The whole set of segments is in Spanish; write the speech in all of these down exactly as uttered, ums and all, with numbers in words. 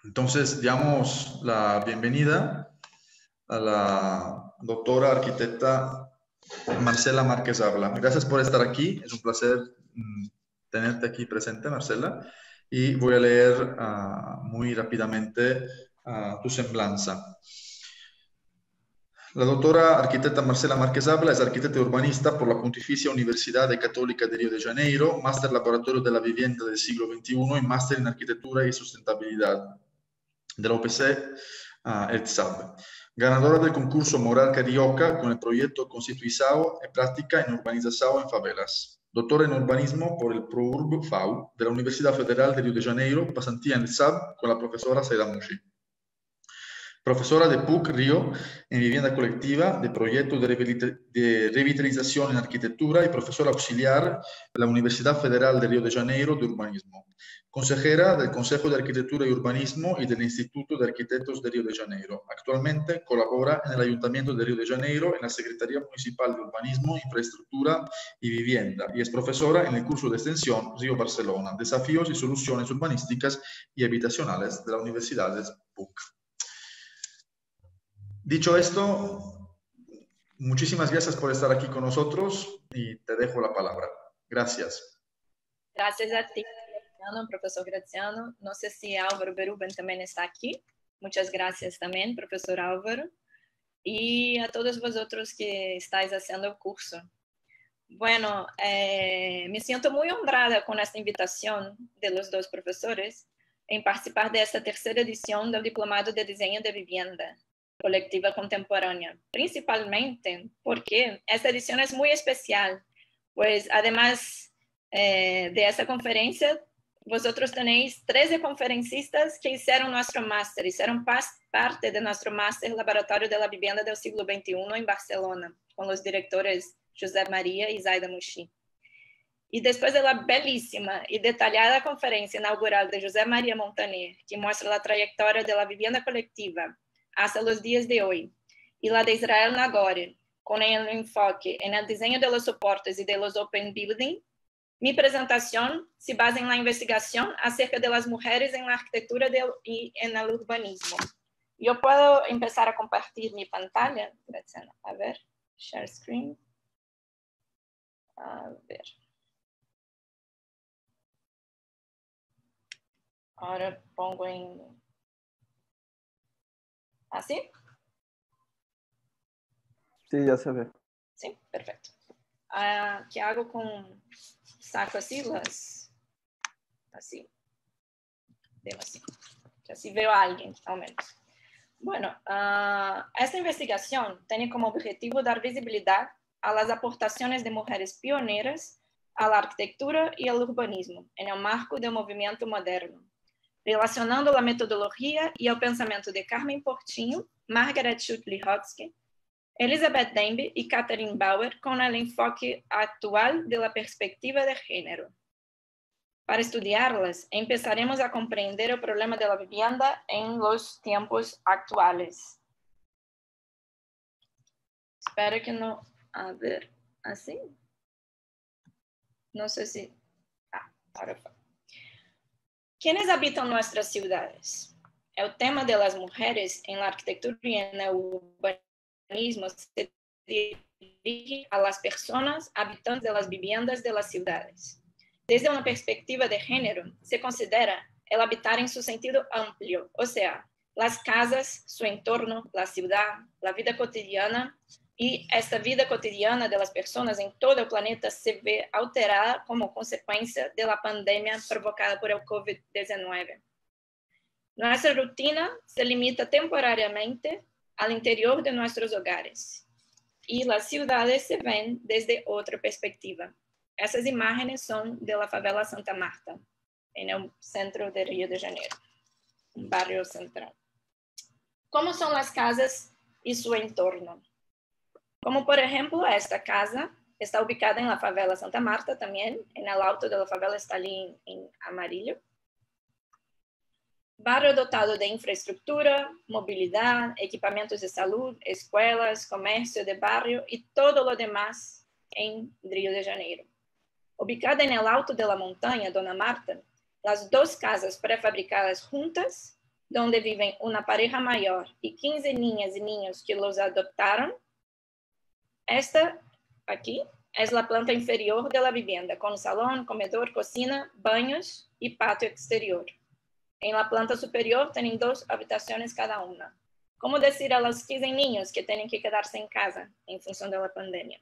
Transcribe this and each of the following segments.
Entonces, damos la bienvenida a la doctora arquitecta Marcela Márquez Habla. Gracias por estar aquí. Es un placer mm, tenerte aquí presente, Marcela. Y voy a leer uh, muy rápidamente uh, tu semblanza. La doctora arquitecta Marcela Márquez Habla es arquitecta urbanista por la Pontificia Universidad Católica de Río de Janeiro, máster laboratorio de la vivienda del siglo veintiuno y máster en arquitectura y sustentabilidad de la U P C uh, E T S A B. Ganadora del concurso Moral Carioca con el proyecto Constituizao e Práctica en Urbanización en Favelas. Doctora en urbanismo por el ProUrb F A U de la Universidad Federal de Río de Janeiro, pasantía en el S A B con la profesora Saida Mushi. Profesora de P U C Río en vivienda colectiva, de proyectos de, de revitalización en arquitectura y profesora auxiliar de la Universidad Federal de Río de Janeiro de urbanismo. Consejera del Consejo de Arquitectura y Urbanismo y del Instituto de Arquitectos de Río de Janeiro. Actualmente colabora en el Ayuntamiento de Río de Janeiro en la Secretaría Municipal de Urbanismo, Infraestructura y Vivienda y es profesora en el curso de extensión Río Barcelona, Desafíos y Soluciones Urbanísticas y Habitacionales de la Universidad de P U C. Dicho esto, muchísimas gracias por estar aquí con nosotros y te dejo la palabra. Gracias. Gracias a ti, Graziano, profesor Graziano. No sé si Álvaro Beruben también está aquí. Muchas gracias también, profesor Álvaro. Y a todos vosotros que estáis haciendo el curso. Bueno, eh, me siento muy honrada con esta invitación de los dos profesores en participar de esta tercera edición del Diplomado de Diseño de Vivienda Colectiva Contemporánea, principalmente porque esta edición es muy especial, pues además eh, de esta conferencia, vosotros tenéis trece conferencistas que hicieron nuestro máster, hicieron parte de nuestro máster Laboratorio de la Vivienda del siglo veintiuno en Barcelona, con los directores José María y Saida Mushi. Y después de la bellísima y detallada conferencia inaugural de José María Montaner, que muestra la trayectoria de la vivienda colectiva hasta los días de hoy, y la de Israel Nagore, con el enfoque en el diseño de los soportes y de los open building, mi presentación se basa en la investigación acerca de las mujeres en la arquitectura de, y en el urbanismo. Yo puedo empezar a compartir mi pantalla. A ver, share screen. A ver. Ahora pongo en... ¿Así? Sí, ya se ve. Sí, perfecto. Uh, ¿Qué hago con... Saco así las... Así. Debo así. Así veo a alguien, al menos. Bueno, uh, esta investigación tiene como objetivo dar visibilidad a las aportaciones de mujeres pioneras a la arquitectura y al urbanismo en el marco del movimiento moderno, relacionando la metodología y el pensamiento de Carmen Portinho, Margaret Schutt-Lihotzky, Elizabeth Dembe y Catherine Bauer con el enfoque actual de la perspectiva de género. Para estudiarlas, empezaremos a comprender el problema de la vivienda en los tiempos actuales. Espero que no... A ver, así. No sé si... Ah, ahora fue. ¿Quiénes habitan nuestras ciudades? El tema de las mujeres en la arquitectura y en el urbanismo se dirige a las personas habitantes de las viviendas de las ciudades. Desde una perspectiva de género, se considera el habitar en su sentido amplio, o sea, las casas, su entorno, la ciudad, la vida cotidiana, y esta vida cotidiana de las personas en todo el planeta se ve alterada como consecuencia de la pandemia provocada por el COVID diecinueve. Nuestra rutina se limita temporariamente al interior de nuestros hogares y las ciudades se ven desde otra perspectiva. Essas imágenes son de la favela Santa Marta, en el centro de Río de Janeiro, un barrio central. ¿Cómo son las casas y su entorno? Como por ejemplo, esta casa está ubicada en la favela Santa Marta también, en el alto de la favela está allí en, en amarillo. Barrio dotado de infraestructura, movilidad, equipamientos de salud, escuelas, comercio de barrio y todo lo demás en Río de Janeiro. Ubicada en el alto de la montaña, Dona Marta, las dos casas prefabricadas juntas donde viven una pareja mayor y quince niñas y niños que los adoptaron. Esta aquí es la planta inferior de la vivienda, con salón, comedor, cocina, baños y patio exterior. En la planta superior tienen dos habitaciones cada una. ¿Cómo decir a los quince niños que tienen que quedarse en casa en función de la pandemia?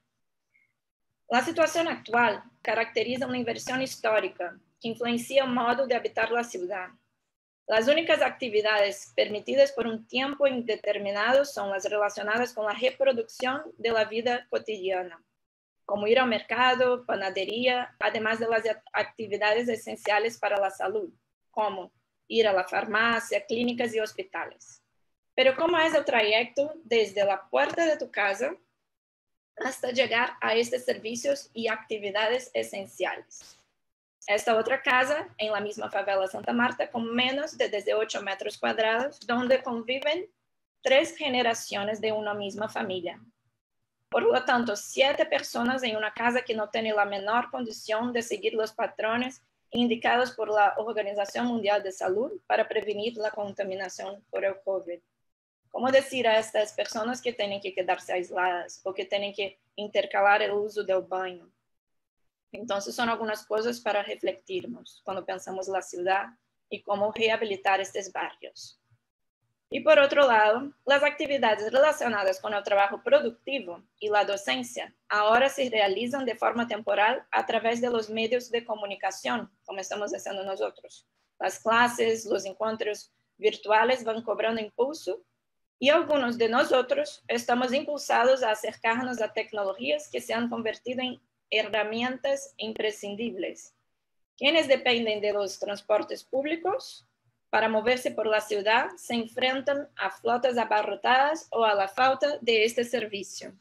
La situación actual caracteriza una inversión histórica que influencia el modo de habitar la ciudad. Las únicas actividades permitidas por un tiempo indeterminado son las relacionadas con la reproducción de la vida cotidiana, como ir al mercado, panadería, además de las actividades esenciales para la salud, como ir a la farmacia, clínicas y hospitales. Pero ¿cómo es el trayecto desde la puerta de tu casa hasta llegar a estos servicios y actividades esenciales? Esta otra casa, en la misma favela Santa Marta, con menos de dieciocho metros cuadrados, donde conviven tres generaciones de una misma familia. Por lo tanto, siete personas en una casa que no tiene la menor condición de seguir los patrones indicados por la Organización Mundial de Salud para prevenir la contaminación por el COVID. ¿Cómo decir a estas personas que tienen que quedarse aisladas o que tienen que intercalar el uso del baño? Entonces, son algunas cosas para refletirnos cuando pensamos la ciudad y cómo rehabilitar estos barrios. Y por otro lado, las actividades relacionadas con el trabajo productivo y la docencia ahora se realizan de forma temporal a través de los medios de comunicación, como estamos haciendo nosotros. Las clases, los encuentros virtuales van cobrando impulso y algunos de nosotros estamos impulsados a acercarnos a tecnologías que se han convertido en herramientas imprescindibles. Quienes dependen de los transportes públicos para moverse por la ciudad se enfrentan a flotas abarrotadas o a la falta de este servicio.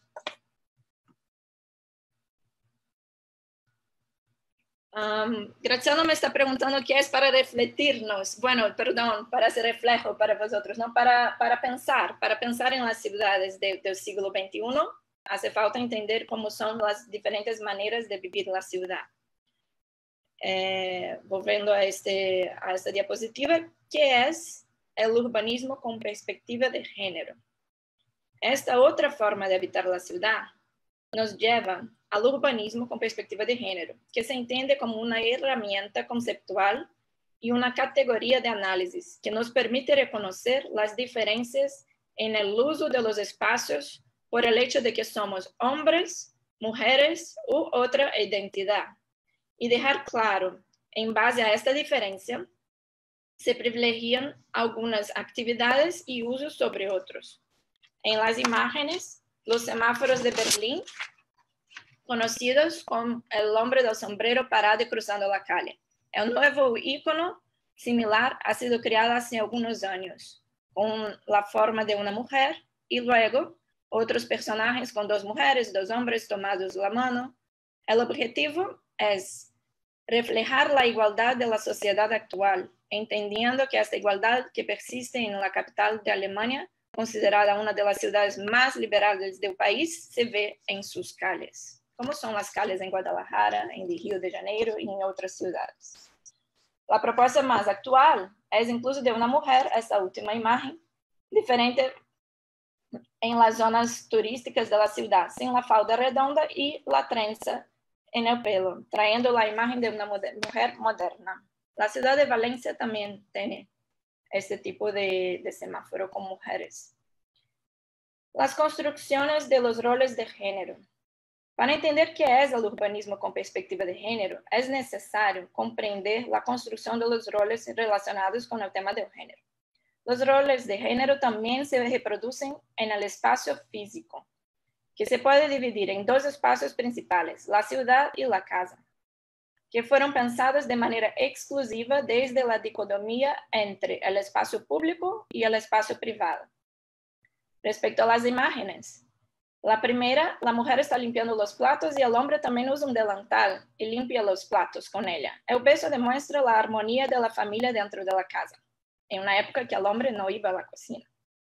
Um, Graciano me está preguntando qué es para refletirnos. Bueno, perdón, para hacer reflejo para vosotros, no para, para pensar, para pensar en las ciudades de, del siglo veintiuno. Hace falta entender cómo son las diferentes maneras de vivir la ciudad. Eh, volviendo a, este, a esta diapositiva, ¿qué es el urbanismo con perspectiva de género? Esta otra forma de habitar la ciudad nos lleva al urbanismo con perspectiva de género, que se entiende como una herramienta conceptual y una categoría de análisis que nos permite reconocer las diferencias en el uso de los espacios por el hecho de que somos hombres, mujeres u otra identidad. Y dejar claro, en base a esta diferencia, se privilegian algunas actividades y usos sobre otros. En las imágenes, los semáforos de Berlín, conocidos como el hombre del sombrero parado y cruzando la calle. El nuevo icono similar ha sido creado hace algunos años, con la forma de una mujer, y luego otros personajes con dos mujeres, dos hombres tomados la mano. El objetivo es reflejar la igualdad de la sociedad actual, entendiendo que esta igualdad que persiste en la capital de Alemania, considerada una de las ciudades más liberales del país, se ve en sus calles, como son las calles en Guadalajara, en Río de Janeiro y en otras ciudades. La propuesta más actual es incluso de una mujer, esta última imagen, diferente en las zonas turísticas de la ciudad, sin la falda redonda y la trenza en el pelo, trayendo la imagen de una moder- mujer moderna. La ciudad de Valencia también tiene este tipo de, de semáforo con mujeres. Las construcciones de los roles de género. Para entender qué es el urbanismo con perspectiva de género, es necesario comprender la construcción de los roles relacionados con el tema del género. Los roles de género también se reproducen en el espacio físico, que se puede dividir en dos espacios principales, la ciudad y la casa, que fueron pensados de manera exclusiva desde la dicotomía entre el espacio público y el espacio privado. Respecto a las imágenes, la primera, la mujer está limpiando los platos y el hombre también usa un delantal y limpia los platos con ella. El beso demuestra la armonía de la familia dentro de la casa, en una época que el hombre no iba a la cocina.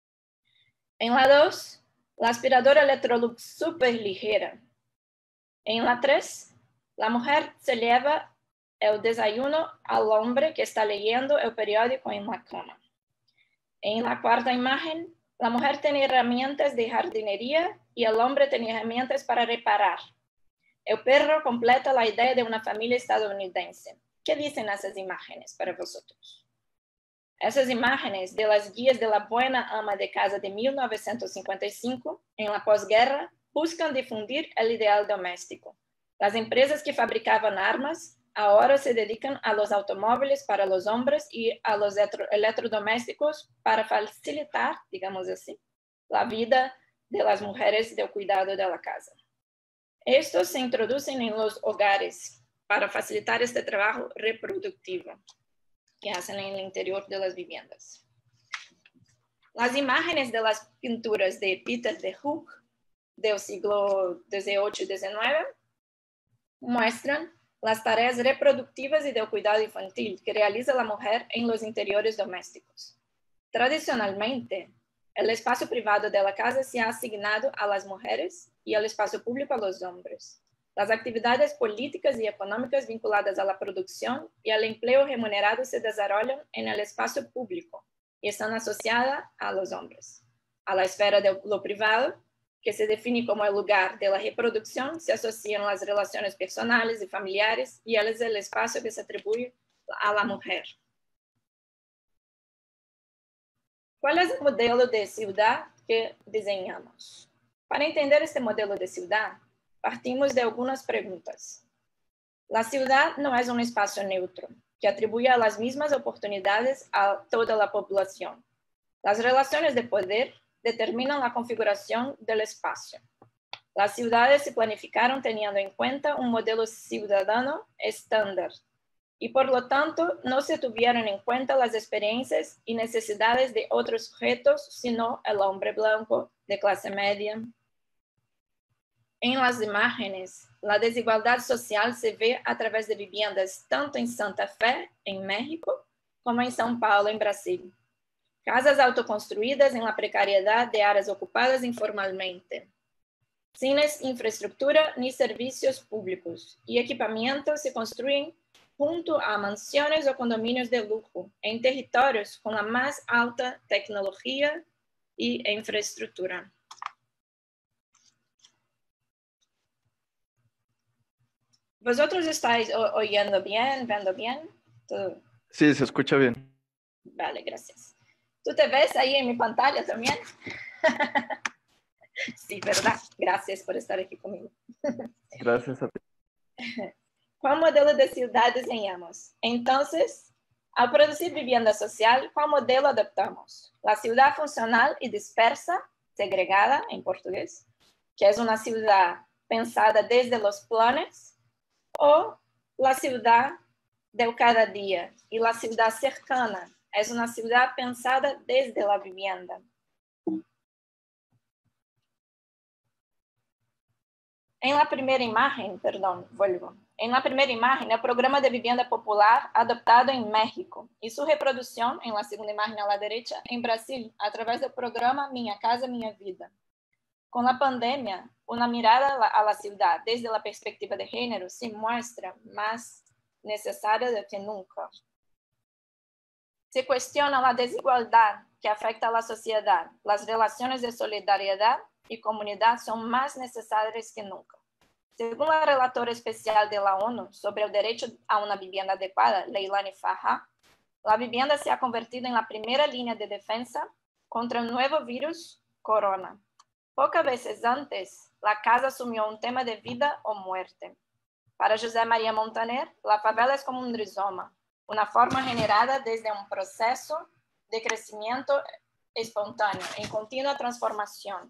En la dos, la aspiradora Electrolux súper ligera. En la tres, la mujer se lleva el desayuno al hombre que está leyendo el periódico en la cama. En la cuarta imagen, la mujer tenía herramientas de jardinería y el hombre tenía herramientas para reparar. El perro completa la idea de una familia estadounidense. ¿Qué dicen esas imágenes para vosotros? Esas imágenes de las guías de la buena ama de casa de mil novecientos cincuenta y cinco, en la posguerra, buscan difundir el ideal doméstico. Las empresas que fabricaban armas ahora se dedican a los automóviles para los hombres y a los electrodomésticos para facilitar, digamos así, la vida de las mujeres del cuidado de la casa. Estos se introducen en los hogares para facilitar este trabajo reproductivo que hacen en el interior de las viviendas. Las imágenes de las pinturas de Peter de Hoek del siglo dieciocho y diecinueve muestran las tareas reproductivas y del cuidado infantil que realiza la mujer en los interiores domésticos. Tradicionalmente, el espacio privado de la casa se ha asignado a las mujeres y el espacio público a los hombres. Las actividades políticas y económicas vinculadas a la producción y al empleo remunerado se desarrollan en el espacio público y están asociadas a los hombres. A la esfera de lo privado, que se define como el lugar de la reproducción, se asocian las relaciones personales y familiares y él es el espacio que se atribuye a la mujer. ¿Cuál es el modelo de ciudad que diseñamos? Para entender este modelo de ciudad, partimos de algunas preguntas. La ciudad no es un espacio neutro, que atribuye a las mismas oportunidades a toda la población. Las relaciones de poder determinan la configuración del espacio. Las ciudades se planificaron teniendo en cuenta un modelo ciudadano estándar y por lo tanto no se tuvieron en cuenta las experiencias y necesidades de otros sujetos, sino el hombre blanco de clase media. En las imágenes, la desigualdad social se ve a través de viviendas tanto en Santa Fe, en México, como en São Paulo, en Brasil. Casas autoconstruídas en la precariedad de áreas ocupadas informalmente, sin infraestructura ni servicios públicos, y equipamientos se construyen junto a mansiones o condominios de lujo, en territorios con la más alta tecnología y infraestructura. ¿Vosotros estáis oyendo bien, viendo bien? ¿Tú? Sí, se escucha bien. Vale, gracias. ¿Tú te ves ahí en mi pantalla también? Sí, ¿verdad? Gracias por estar aquí conmigo. Gracias a ti. ¿Cuál modelo de ciudad diseñamos? Entonces, al producir vivienda social, ¿cuál modelo adoptamos? La ciudad funcional y dispersa, segregada en portugués, que es una ciudad pensada desde los planes, o la ciudad del cada día y la ciudad cercana, es una ciudad pensada desde la vivienda. En la primera imagen, perdón, vuelvo. En la primera imagen, el programa de vivienda popular adoptado en México y su reproducción, en la segunda imagen a la derecha, en Brasil, a través del programa Minha Casa Minha Vida. Con la pandemia, una mirada a la ciudad desde la perspectiva de género se muestra más necesaria do que nunca. Se cuestiona la desigualdad que afecta a la sociedad. Las relaciones de solidaridad y comunidad son más necesarias que nunca. Según la relatora especial de la ONU sobre el derecho a una vivienda adecuada, Leilani Farha, la vivienda se ha convertido en la primera línea de defensa contra el nuevo virus corona. Pocas veces antes, la casa asumió un tema de vida o muerte. Para José María Montaner, la favela es como un rizoma, una forma generada desde un proceso de crecimiento espontáneo, en continua transformación.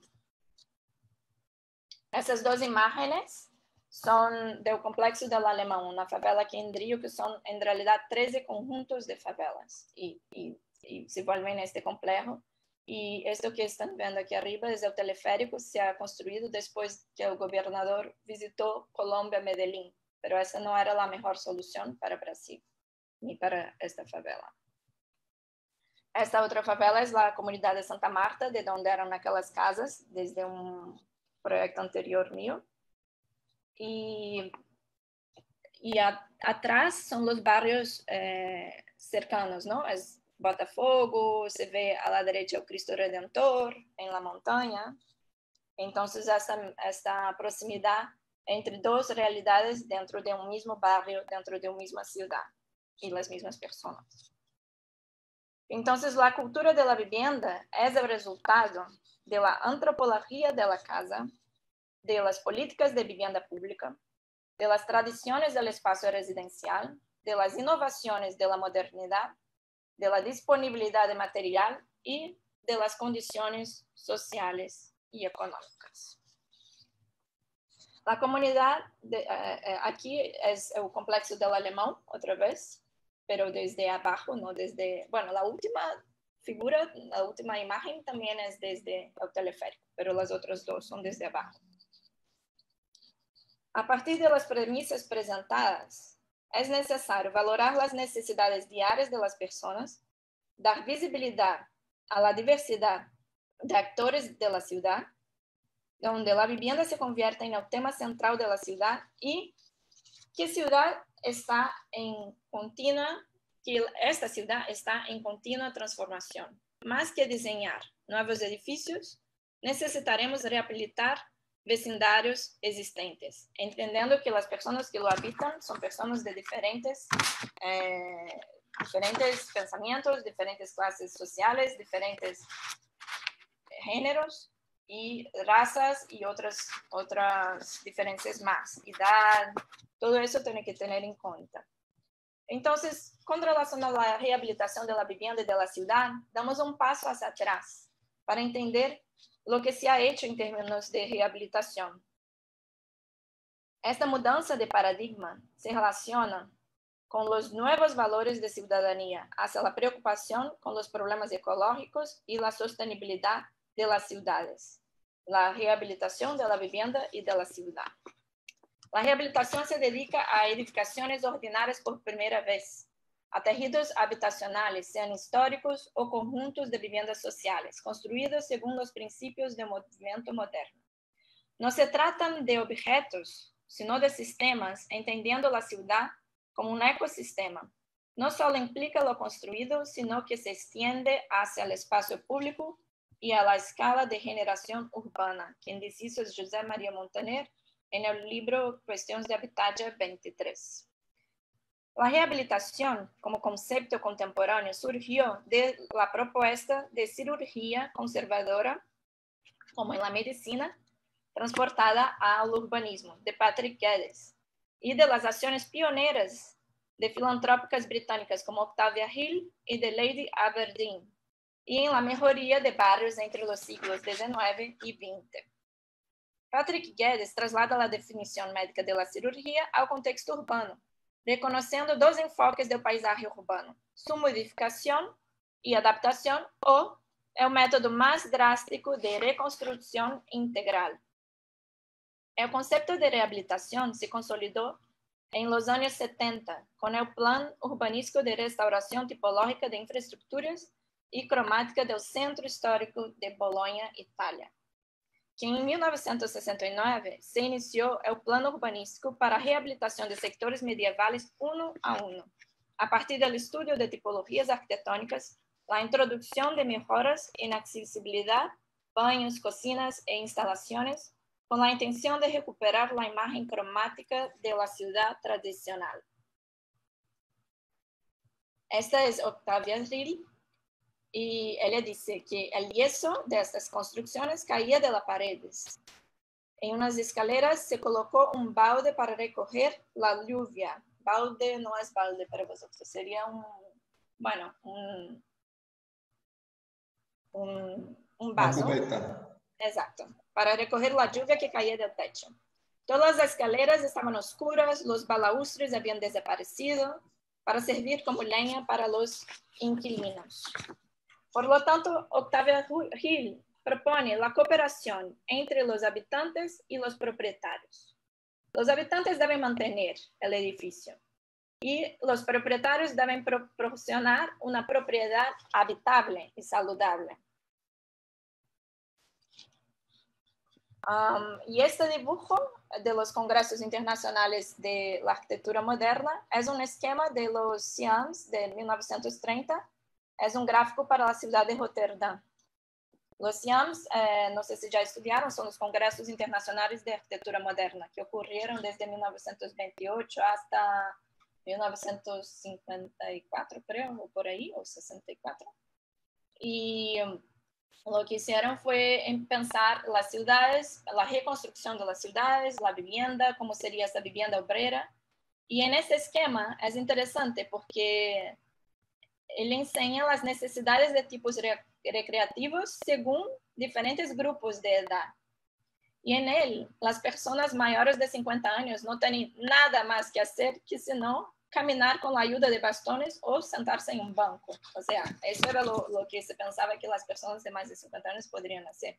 Essas dos imágenes son del complexo del Alemão, una favela aquí en Río, que son en realidad trece conjuntos de favelas y, y, y se vuelven este complejo. Y esto que están viendo aquí arriba es el teleférico, se ha construido después que el gobernador visitó Colombia, Medellín, pero esa no era la mejor solución para Brasil, ni para esta favela. Esta otra favela es la comunidad de Santa Marta, de donde eran aquellas casas, desde un proyecto anterior mío. Y, y a, atrás son los barrios eh, cercanos, ¿no? Es Botafogo, se ve a la derecha el Cristo Redentor en la montaña. Entonces, esta, esta proximidad entre dos realidades dentro de un mismo barrio, dentro de una misma ciudad y las mismas personas. Entonces, la cultura de la vivienda es el resultado de la antropología de la casa, de las políticas de vivienda pública, de las tradiciones del espacio residencial, de las innovaciones de la modernidad, de la disponibilidad de material y de las condiciones sociales y económicas. La comunidad, de, uh, aquí es el complejo del Alemão, otra vez, pero desde abajo, no desde, bueno, la última figura, la última imagen también es desde el teleférico, pero las otras dos son desde abajo. A partir de las premisas presentadas, es necesario valorar las necesidades diarias de las personas, dar visibilidad a la diversidad de actores de la ciudad, donde la vivienda se convierte en el tema central de la ciudad y que ciudad está en continua, que esta ciudad está en continua transformación. Más que diseñar nuevos edificios, necesitaremos rehabilitar vecindarios existentes, entendiendo que las personas que lo habitan son personas de diferentes, eh, diferentes pensamientos, diferentes clases sociales, diferentes géneros y razas y otras, otras diferencias más, edad, todo eso tiene que tener en cuenta. Entonces, con relación a la rehabilitación de la vivienda y de la ciudad, damos un paso hacia atrás para entender lo que se ha hecho en términos de rehabilitación. Esta mudanza de paradigma se relaciona con los nuevos valores de ciudadanía hacia la preocupación con los problemas ecológicos y la sostenibilidad de las ciudades, la rehabilitación de la vivienda y de la ciudad. La rehabilitación se dedica a edificaciones ordinarias por primera vez, a tejidos habitacionales, sean históricos o conjuntos de viviendas sociales, construidos según los principios del movimiento moderno. No se tratan de objetos, sino de sistemas, entendiendo la ciudad como un ecosistema. No solo implica lo construido, sino que se extiende hacia el espacio público y a la escala de generación urbana, quien dice eso es José María Montaner en el libro Cuestiones de Habitatge veintitrés. La rehabilitación como concepto contemporáneo surgió de la propuesta de cirugía conservadora, como en la medicina, transportada al urbanismo, de Patrick Geddes, y de las acciones pioneras de filantrópicas británicas como Octavia Hill y de Lady Aberdeen, y en la mejoría de barrios entre los siglos diecinueve y veinte. Patrick Geddes traslada la definición médica de la cirugía al contexto urbano, reconociendo dos enfoques del paisaje urbano, su modificación y adaptación o el método más drástico de reconstrucción integral. El concepto de rehabilitación se consolidó en los años setenta con el Plan Urbanístico de Restauración Tipológica de Infraestructuras y Cromática del Centro Histórico de Bologna, Italia, que en mil novecientos sesenta y nueve se inició el Plano Urbanístico para a reabilitação de sectores medievales uno a uno, a partir del estudio de tipologías arquitectónicas, la introducción de mejoras en accesibilidad, baños, cocinas e instalaciones, con la intención de recuperar la imagen cromática de la ciudad tradicional. Esta es Octavia Hill, y ella dice que el yeso de estas construcciones caía de las paredes. En unas escaleras se colocó un balde para recoger la lluvia. Balde no es balde para vosotros, sería un, bueno, un, un, un vaso. Exacto, para recoger la lluvia que caía del techo. Todas las escaleras estaban oscuras, los balaustres habían desaparecido para servir como leña para los inquilinos. Por lo tanto, Octavia Hill propone la cooperación entre los habitantes y los propietarios. Los habitantes deben mantener el edificio y los propietarios deben pro proporcionar una propiedad habitable y saludable. Um, y este dibujo de los congresos internacionales de la arquitectura moderna es un esquema de los C I A Ms de mil novecientos treinta, es un gráfico para la ciudad de Rotterdam. Los C I A Ms, eh, no sé si ya estudiaron, son los congresos internacionales de arquitectura moderna que ocurrieron desde mil novecientos veintiocho hasta mil novecientos cincuenta y cuatro, creo, o por ahí, o sesenta y cuatro. Y um, lo que hicieron fue pensar las ciudades, la reconstrucción de las ciudades, la vivienda, cómo sería esa vivienda obrera. Y en ese esquema es interesante porque él enseña las necesidades de tipos re recreativos según diferentes grupos de edad. Y en él, las personas mayores de cincuenta años no tienen nada más que hacer que sino caminar con la ayuda de bastones o sentarse en un banco. O sea, eso era lo, lo que se pensaba que las personas de más de cincuenta años podrían hacer.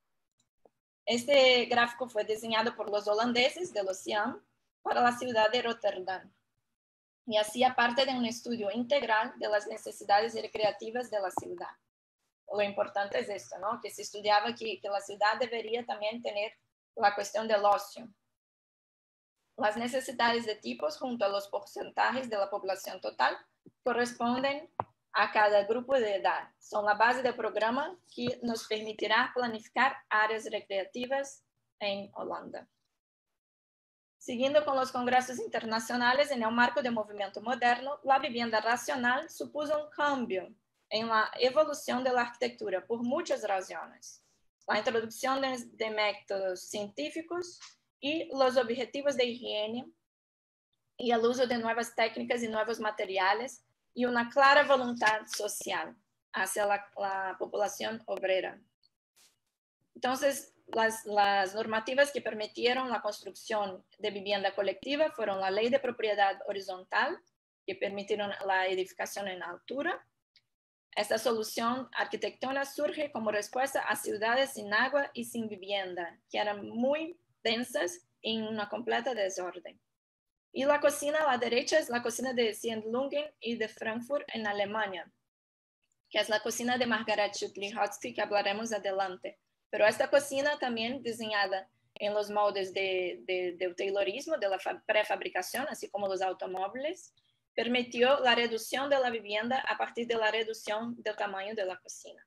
Este gráfico fue diseñado por los holandeses de los C I A M para la ciudad de Rotterdam. Y hacía parte de un estudio integral de las necesidades recreativas de la ciudad. Lo importante es esto, ¿no? Que se estudiaba que, que la ciudad debería también tener la cuestión del ocio. Las necesidades de tipos junto a los porcentajes de la población total corresponden a cada grupo de edad. Son la base del programa que nos permitirá planificar áreas recreativas en Holanda. Siguiendo con los congresos internacionales en el marco del movimiento moderno, la vivienda racional supuso un cambio en la evolución de la arquitectura por muchas razones. La introducción de, de métodos científicos y los objetivos de higiene y el uso de nuevas técnicas y nuevos materiales y una clara voluntad social hacia la, la población obrera. Entonces, Las, las normativas que permitieron la construcción de vivienda colectiva fueron la ley de propiedad horizontal, que permitieron la edificación en altura. Esta solución arquitectónica surge como respuesta a ciudades sin agua y sin vivienda, que eran muy densas en una completa desorden. Y la cocina a la derecha es la cocina de Sendlungen y de Frankfurt en Alemania, que es la cocina de Margaret Schüttli-Hotzky, que hablaremos adelante. Pero esta cocina también diseñada en los moldes de, de, del taylorismo, de la prefabricación, así como los automóviles, permitió la reducción de la vivienda a partir de la reducción del tamaño de la cocina.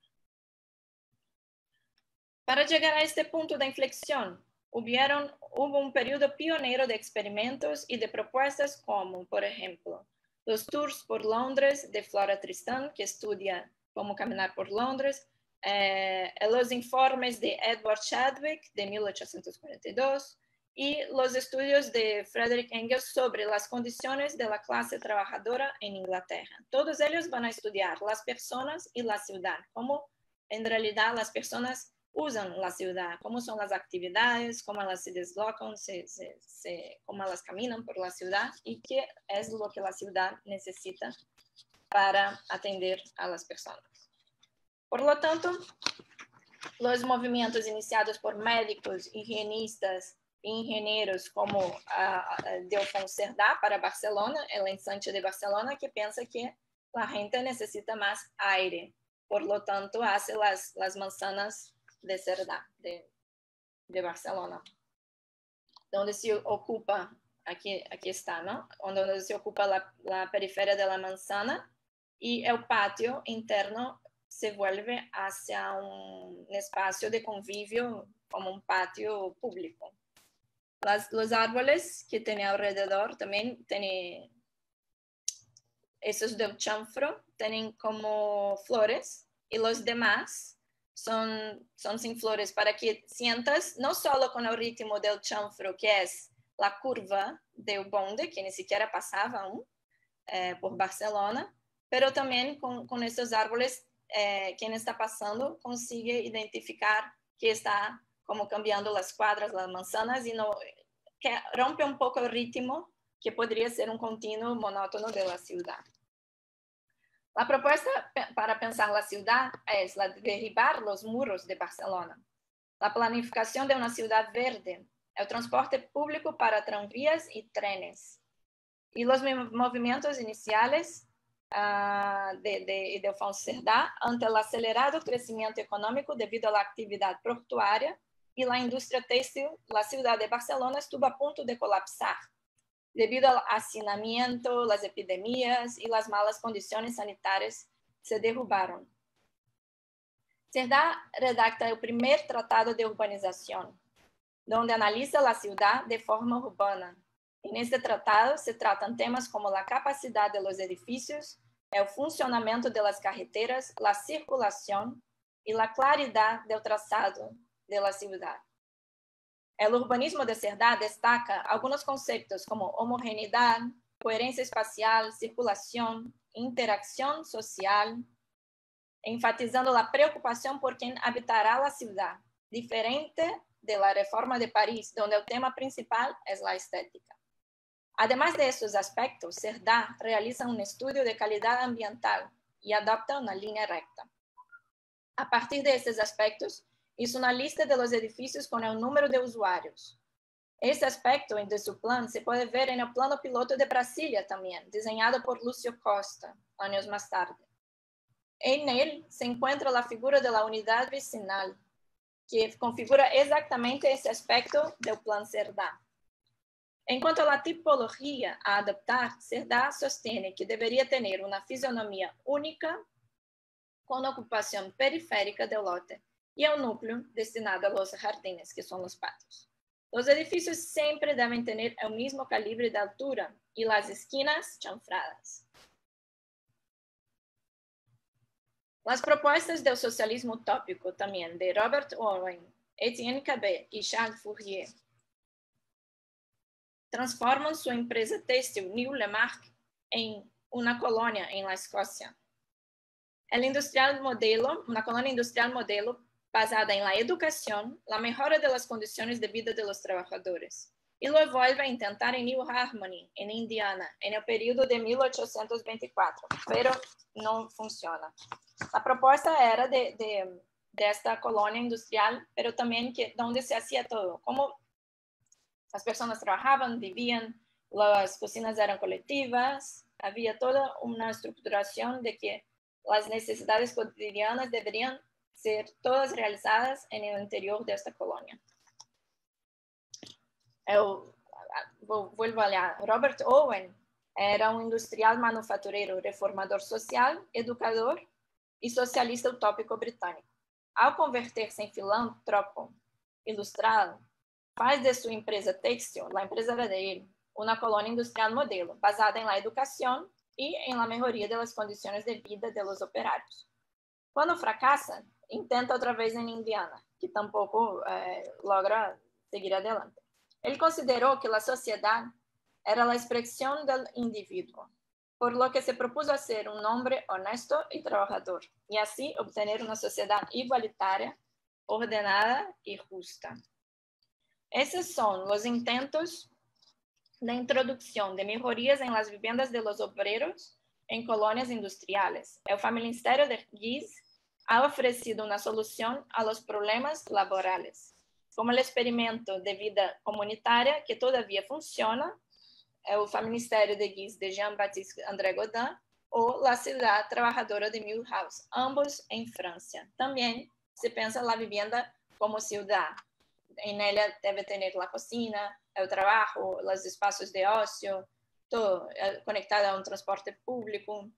Para llegar a este punto de inflexión, hubieron, hubo un periodo pionero de experimentos y de propuestas como, por ejemplo, los tours por Londres de Flora Tristan, que estudia cómo caminar por Londres, Eh, los informes de Edward Chadwick de mil ochocientos cuarenta y dos y los estudios de Frederick Engels sobre las condiciones de la clase trabajadora en Inglaterra. Todos ellos van a estudiar las personas y la ciudad, cómo en realidad las personas usan la ciudad, cómo son las actividades, cómo las se deslocan, se, se, se, cómo las caminan por la ciudad y qué es lo que la ciudad necesita para atender a las personas. Por lo tanto, los movimientos iniciados por médicos, higienistas e ingenieros como uh, Delfon Cerdá para Barcelona, el ensanche de Barcelona, que piensa que la gente necesita más aire. Por lo tanto, hace las, las manzanas de Cerdá, de, de Barcelona, donde se ocupa, aquí, aquí está, ¿no? Donde se ocupa la, la periferia de la manzana y el patio interno se vuelve hacia un espacio de convivio como un patio público. Las, los árboles que tiene alrededor también tienen, esos del chanfro, tienen como flores y los demás son, son sin flores para que sientas no solo con el ritmo del chanfro, que es la curva del bonde, que ni siquiera pasaba aún eh, por Barcelona, pero también con, con estos árboles. Eh, quien está pasando consigue identificar que está como cambiando las cuadras, las manzanas y no, que rompe un poco el ritmo que podría ser un continuo monótono de la ciudad. La propuesta para pensar la ciudad es la de derribar los muros de Barcelona, la planificación de una ciudad verde, el transporte público para tranvías y trenes y los movimientos iniciales Uh, de, de Delfon Cerdá ante el acelerado crecimiento económico debido a la actividad portuaria y la industria textil. La ciudad de Barcelona estuvo a punto de colapsar debido al hacinamiento, las epidemias y las malas condiciones sanitarias se derrubaron. Cerdá redacta el primer tratado de urbanización, donde analiza la ciudad de forma urbana. En este tratado se tratan temas como la capacidad de los edificios, el funcionamiento de las carreteras, la circulación y la claridad del trazado de la ciudad. El urbanismo de Cerdá destaca algunos conceptos como homogeneidad, coherencia espacial, circulación, interacción social, enfatizando la preocupación por quien habitará la ciudad, diferente de la Reforma de París, donde el tema principal es la estética. Además de estos aspectos, Cerdá realiza un estudio de calidad ambiental y adopta una línea recta. A partir de estos aspectos, hizo una lista de los edificios con el número de usuarios. Este aspecto de su plan se puede ver en el plano piloto de Brasilia también, diseñado por Lúcio Costa, años más tarde. En él se encuentra la figura de la unidad vecinal, que configura exactamente ese aspecto del plan Cerdá. En cuanto a la tipología a adoptar, Cerdá sostiene que debería tener una fisionomía única con ocupación periférica del lote y el núcleo destinado a los jardines, que son los patios. Los edificios siempre deben tener el mismo calibre de altura y las esquinas chanfradas. Las propuestas del socialismo utópico también de Robert Owen, Etienne Cabet y Charles Fourier transforman su empresa têxtil New Lemark en una colonia en la Escocia. El industrial modelo, una colonia industrial modelo basada en la educación, la mejora de las condiciones de vida de los trabajadores, y lo vuelve a intentar en New Harmony, en Indiana, en el periodo de mil ochocientos veinticuatro, pero no funciona. La propuesta era de, de, de esta colonia industrial, pero también que, donde se hacía todo, como las personas trabajaban, vivían, las cocinas eran colectivas, había toda una estructuración de que las necesidades cotidianas deberían ser todas realizadas en el interior de esta colonia. Eu, vuelvo allá. Robert Owen era un industrial manufacturero, reformador social, educador y socialista utópico británico. Al convertirse en filántropo ilustrado, faz de su empresa têxtil, la empresa era de él, una colonia industrial modelo, basada en la educación y en la mejoría de las condiciones de vida de los operarios. Cuando fracasa, intenta otra vez en Indiana, que tampoco eh, logra seguir adelante. Él consideró que la sociedad era la expresión del individuo, por lo que se propuso hacer un hombre honesto y trabajador, y así obtener una sociedad igualitaria, ordenada y justa. Esos son los intentos de introducción de mejorías en las viviendas de los obreros en colonias industriales. El Ministerio de Guise ha ofrecido una solución a los problemas laborales, como el experimento de vida comunitaria que todavía funciona, el Ministerio de Guise de Jean-Baptiste André Godin, o la ciudad trabajadora de Mulhouse, ambos en Francia. También se piensa la vivienda como ciudad. En ella debe tener la cocina, el trabajo, los espacios de ocio, todo conectado a un transporte público.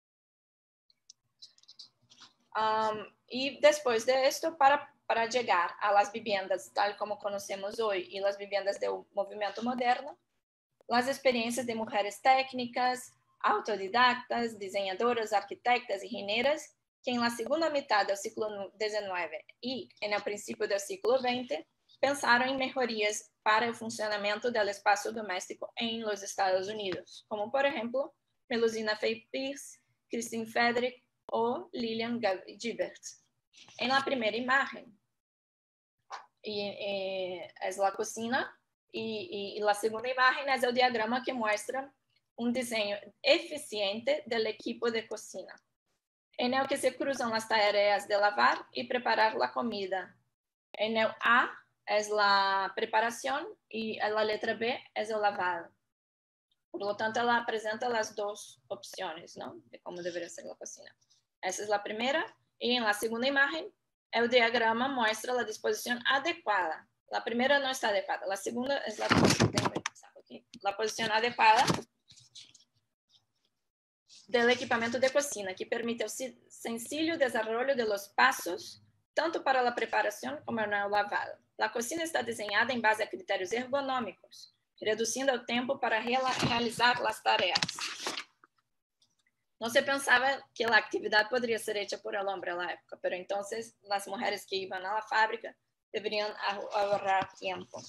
Um, y después de esto, para, para llegar a las viviendas tal como conocemos hoy y las viviendas del movimiento moderno, las experiencias de mujeres técnicas, autodidactas, diseñadoras, arquitectas y ingenieras, que en la segunda mitad del siglo diecinueve y en el principio del siglo veinte pensaron en mejorías para el funcionamiento del espacio doméstico en los Estados Unidos, como por ejemplo Melusina Fay Pierce, Christine Frederick o Lillian Gilbert. En la primera imagen y, eh, es la cocina y, y la segunda imagen es el diagrama que muestra un diseño eficiente del equipo de cocina, en el que se cruzan las tareas de lavar y preparar la comida. En el A es la preparación y la letra B es el lavado. Por lo tanto, ela apresenta las dos opciones, ¿no? De cómo debería ser la cocina. Esa es la primera. Y en la segunda imagen, el diagrama muestra la disposición adecuada. La primera no está adecuada. La segunda es la, la posición adecuada del equipamiento de cocina, que permite el sencillo desarrollo de los pasos, tanto para la preparación como en el lavado. La cocina está diseñada en base a criterios ergonómicos, reduciendo el tiempo para realizar las tareas. No se pensaba que la actividad podría ser hecha por el hombre en la época, pero entonces las mujeres que iban a la fábrica deberían ahorrar tiempo.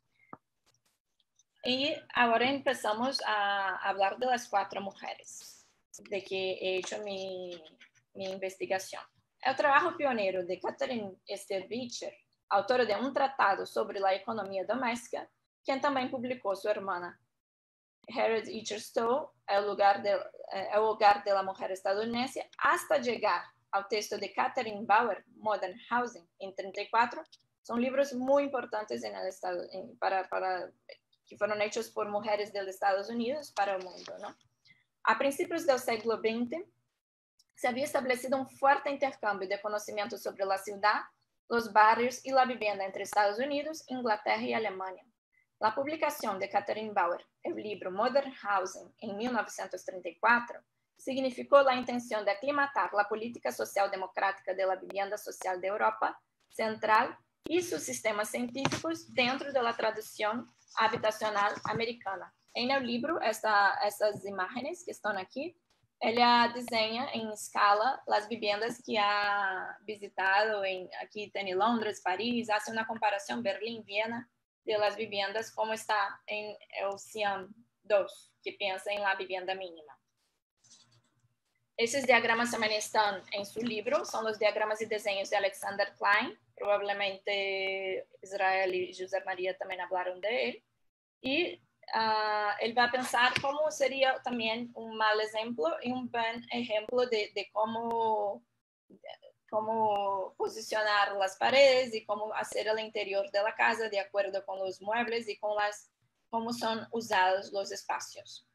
Y ahora empezamos a hablar de las cuatro mujeres de que he hecho mi, mi investigación. El trabajo pionero de Catherine Esther Beecher, autora de un tratado sobre la economía doméstica, quien también publicó su hermana Harriet Beecher Stowe, el, lugar de, eh, el hogar de la mujer estadounidense, hasta llegar al texto de Catherine Bauer, Modern Housing, en treinta y cuatro, son libros muy importantes en el estado, en, para, para, que fueron hechos por mujeres de los Estados Unidos para el mundo, ¿no? A principios del siglo veinte, se había establecido un fuerte intercambio de conocimientos sobre la ciudad, los barrios y la vivienda entre Estados Unidos, Inglaterra y Alemania. La publicación de Catherine Bauer, el libro Modern Housing, en mil novecientos treinta y cuatro, significó la intención de aclimatar la política social democrática de la vivienda social de Europa Central y sus sistemas científicos dentro de la tradición habitacional americana. En el libro, esta, estas imágenes que están aquí, ella diseña en escala las viviendas que ha visitado, en, aquí en Londres, París, hace una comparación Berlín, Viena, de las viviendas como está en el CIAM dos, que piensa en la vivienda mínima. Esos diagramas también están en su libro, son los diagramas y diseños de Alexander Klein, probablemente Israel y José María también hablaron de él, y uh, él va a pensar cómo sería también un mal ejemplo y un buen ejemplo de, de cómo, cómo posicionar las paredes y cómo hacer el interior de la casa de acuerdo con los muebles y con las, cómo son usados los espacios.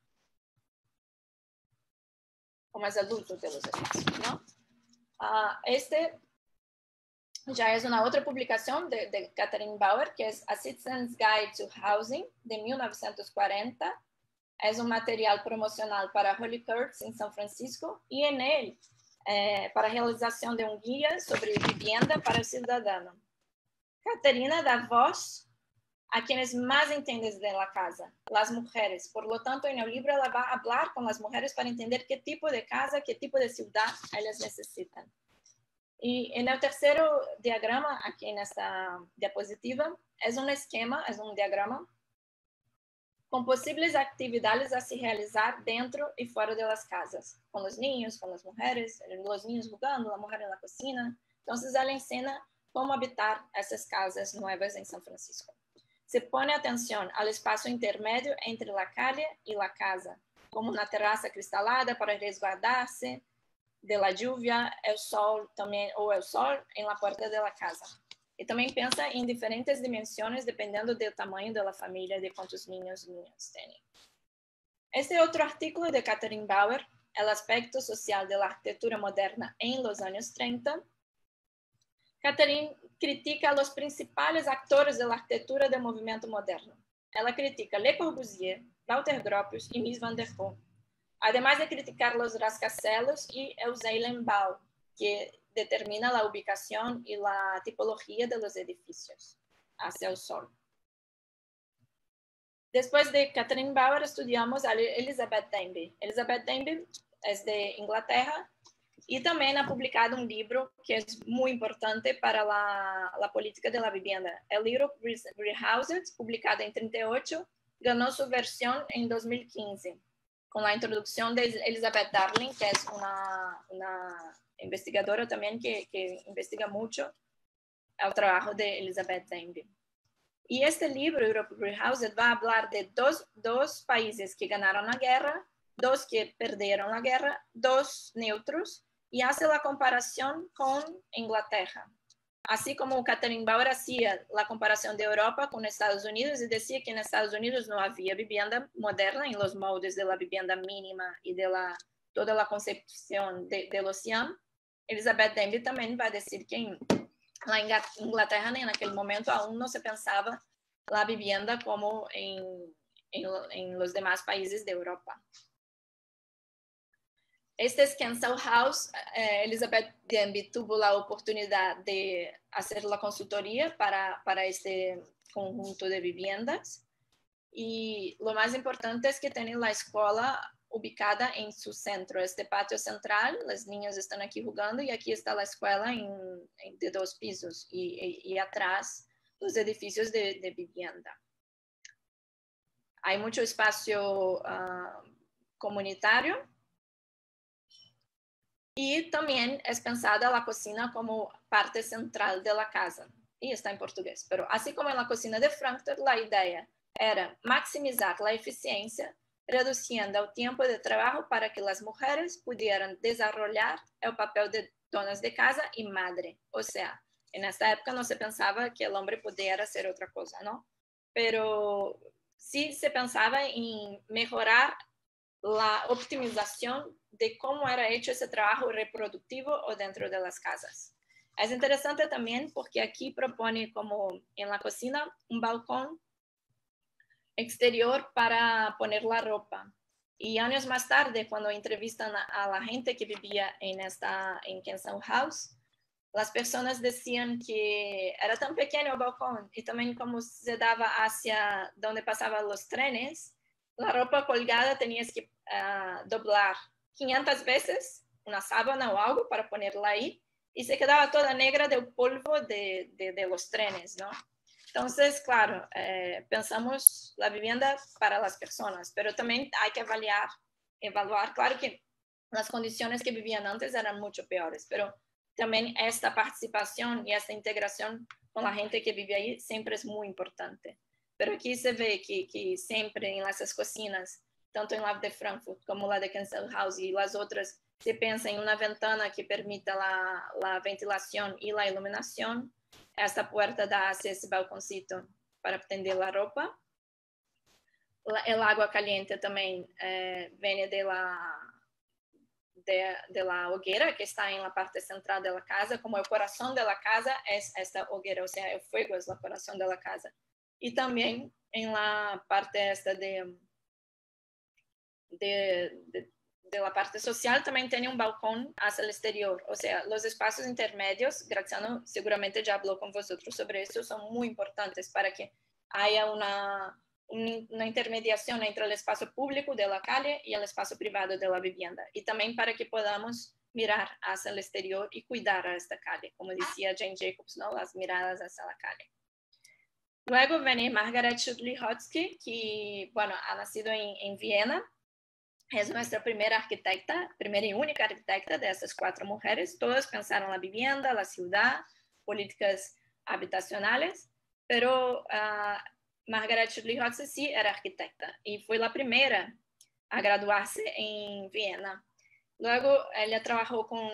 Como es el uso de los espacios, ¿no? Uh, este ya es una otra publicación de, de Catherine Bauer, que es A Citizen's Guide to Housing, de mil novecientos cuarenta. Es un material promocional para Holy Courts en San Francisco y en él, eh, para realización de un guía sobre vivienda para el ciudadano. Caterina da voz a quienes más entienden de la casa, las mujeres. Por lo tanto, en el libro ella va a hablar con las mujeres para entender qué tipo de casa, qué tipo de ciudad ellas necesitan. Y en el tercer diagrama, aquí en esta diapositiva, es un esquema, es un diagrama con posibles actividades a se realizar dentro y fuera de las casas, con los niños, con las mujeres, los niños jugando, la mujer en la cocina. Entonces, ella enseña cómo habitar esas casas nuevas en San Francisco. Se pone atención al espacio intermedio entre la calle y la casa, como una terraza cristalada para resguardarse de la lluvia, el sol también, o el sol en la puerta de la casa. Y también piensa en diferentes dimensiones dependiendo del tamaño de la familia, de cuántos niños y niñas tienen. Este otro artículo de Catherine Bauer, El aspecto social de la arquitectura moderna en los años treinta, Catherine critica a los principales actores de la arquitectura del movimiento moderno. Ella critica Le Corbusier, Walter Gropius y Mies van der Rohe, además de criticar los rascacielos y el Zeilenbau, que determina la ubicación y la tipología de los edificios hacia el sol. Después de Catherine Bauer estudiamos a Elizabeth Denby. Elizabeth Denby es de Inglaterra y también ha publicado un libro que es muy importante para la, la política de la vivienda. El libro Rehoused, publicado en treinta y ocho, ganó su versión en dos mil quince, con la introducción de Elizabeth Darling, que es una, una investigadora también que, que investiga mucho el trabajo de Elizabeth Denby. Y este libro, Europe Rehoused, va a hablar de dos, dos países que ganaron la guerra, dos que perdieron la guerra, dos neutros, y hace la comparación con Inglaterra. Así como Catherine Bauer hacía la comparación de Europa con Estados Unidos y decía que en Estados Unidos no había vivienda moderna en los moldes de la vivienda mínima y de la, toda la concepción de, de los CIAM, Elizabeth Denby también va a decir que en la Inglaterra en aquel momento aún no se pensaba la vivienda como en, en, en los demás países de Europa. Este es Kensal House. Eh, Elizabeth Denby tuvo la oportunidad de hacer la consultoría para, para este conjunto de viviendas. Y lo más importante es que tienen la escuela ubicada en su centro, este patio central. Las niñas están aquí jugando y aquí está la escuela en, en, de dos pisos y, y, y atrás los edificios de, de vivienda. Hay mucho espacio uh, comunitario y también es pensada la cocina como parte central de la casa. Y está en portugués, pero así como en la cocina de Frankfurt, la idea era maximizar la eficiencia, reduciendo el tiempo de trabajo para que las mujeres pudieran desarrollar el papel de donas de casa y madre. O sea, en esta época no se pensaba que el hombre pudiera hacer otra cosa, ¿no? Pero sí se pensaba en mejorar la optimización de cómo era hecho ese trabajo reproductivo o dentro de las casas. Es interesante también porque aquí propone como en la cocina un balcón exterior para poner la ropa. Y años más tarde, cuando entrevistan a, a la gente que vivía en, esta, en Kensal House, las personas decían que era tan pequeño el balcón y también como se daba hacia donde pasaban los trenes, la ropa colgada tenías que uh, doblar quinientas veces una sábana o algo para ponerla ahí y se quedaba toda negra del polvo de, de, de los trenes, ¿no? Entonces, claro, eh, pensamos la vivienda para las personas, pero también hay que evaluar, evaluar, claro que las condiciones que vivían antes eran mucho peores, pero también esta participación y esta integración con la gente que vive ahí siempre es muy importante. Pero aquí se ve que, que siempre en las cocinas, tanto en la de Frankfurt como la de Kensal House y las otras, se piensa en una ventana que permita la, la ventilación y la iluminación. Esta puerta da hacia ese balconcito para tender la ropa. La, el agua caliente también eh, viene de la, de, de la hoguera que está en la parte central de la casa, como el corazón de la casa es esta hoguera, o sea, el fuego es el corazón de la casa. Y también en la parte esta de, de, de, de la parte social también tiene un balcón hacia el exterior, o sea, los espacios intermedios, Graziano seguramente ya habló con vosotros sobre eso, son muy importantes para que haya una, una intermediación entre el espacio público de la calle y el espacio privado de la vivienda, y también para que podamos mirar hacia el exterior y cuidar a esta calle, como decía Jane Jacobs, ¿no? Las miradas hacia la calle. Luego viene Margaret Schudli-Hotzky, que, bueno, ha nacido en, en Viena. Es nuestra primera arquitecta, primera y única arquitecta de estas cuatro mujeres. Todas pensaron la vivienda, la ciudad, políticas habitacionales, pero uh, Margaret Schudli-Hotzky sí era arquitecta y fue la primera a graduarse en Viena. Luego ella trabajó con,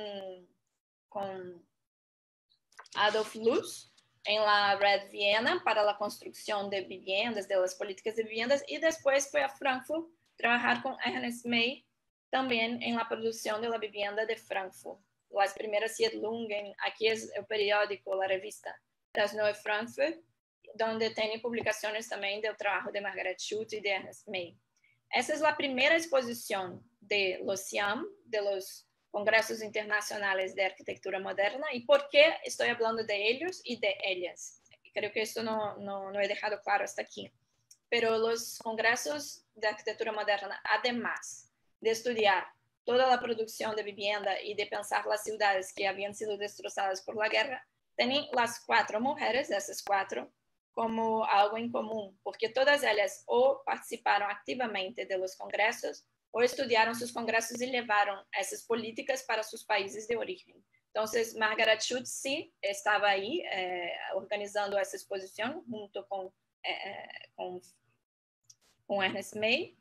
con Adolf Loos en la Red Viena para la construcción de viviendas, de las políticas de viviendas, y después fue a Frankfurt trabajar con Ernest May también en la producción de la vivienda de Frankfurt. Las primeras Siedlungen, aquí es el periódico, la revista Das Neue Frankfurt, donde tiene publicaciones también del trabajo de Margaret Schultz y de Ernest May. Esa es la primera exposición de los C I A M, de los Congresos Internacionales de Arquitectura Moderna. ¿Y por qué estoy hablando de ellos y de ellas? Creo que esto no, no, no he dejado claro hasta aquí. Pero los congresos de arquitectura moderna, además de estudiar toda la producción de vivienda y de pensar las ciudades que habían sido destrozadas por la guerra, tienen las cuatro mujeres, esas cuatro, como algo en común, porque todas ellas o participaron activamente de los congresos o estudiaron sus congresos y llevaron esas políticas para sus países de origen. Entonces, Margaret Schultz sí estaba ahí eh, organizando esa exposición junto con Eh, com, com Ernest May,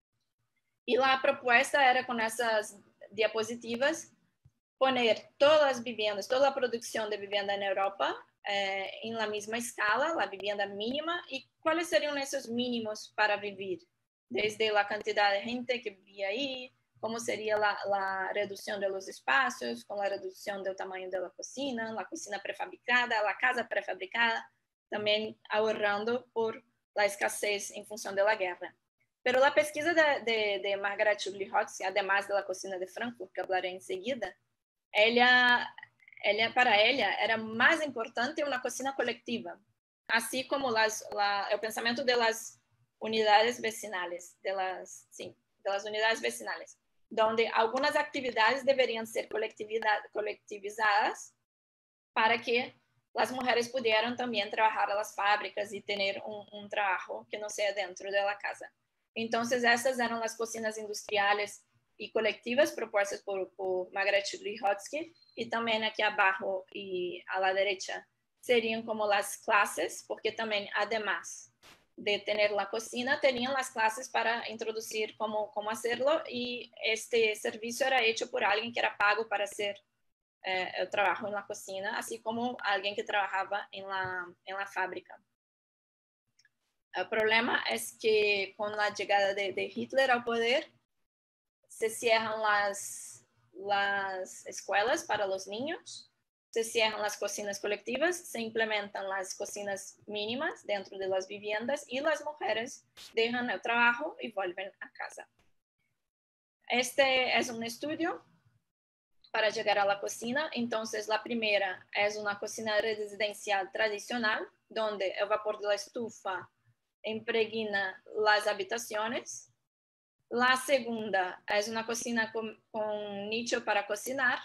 y la propuesta era con esas diapositivas poner todas las viviendas, toda la producción de vivienda en Europa eh, en la misma escala, la vivienda mínima, y cuáles serían esos mínimos para vivir, desde la cantidad de gente que vivía ahí, cómo sería la, la reducción de los espacios, con la reducción del tamaño de la cocina, la cocina prefabricada, la casa prefabricada, también ahorrando por la escasez en función de la guerra. Pero la pesquisa de, de, de Margaret Lihotzky, además de la cocina de Frankfurt, que hablaré enseguida, ella, ella, para ella era más importante una cocina colectiva, así como las, la, el pensamiento de las unidades vecinales, de las, sí, de las unidades vecinales, donde algunas actividades deberían ser colectivizadas para que las mujeres pudieran también trabajar en las fábricas y tener un, un trabajo que no sea dentro de la casa. Entonces, estas eran las cocinas industriales y colectivas propuestas por, por Margaret Lihotzky, y también aquí abajo y a la derecha serían como las clases, porque también además de tener la cocina, tenían las clases para introducir cómo, cómo hacerlo, y este servicio era hecho por alguien que era pago para hacer eh, el trabajo en la cocina, así como alguien que trabajaba en la, en la fábrica. El problema es que con la llegada de, de Hitler al poder, se cierran las, las escuelas para los niños, se cierran las cocinas colectivas, se implementan las cocinas mínimas dentro de las viviendas y las mujeres dejan el trabajo y vuelven a casa. Este es un estudio para llegar a la cocina. Entonces, la primera es una cocina residencial tradicional, donde el vapor de la estufa impregna las habitaciones. La segunda es una cocina con, con nicho para cocinar.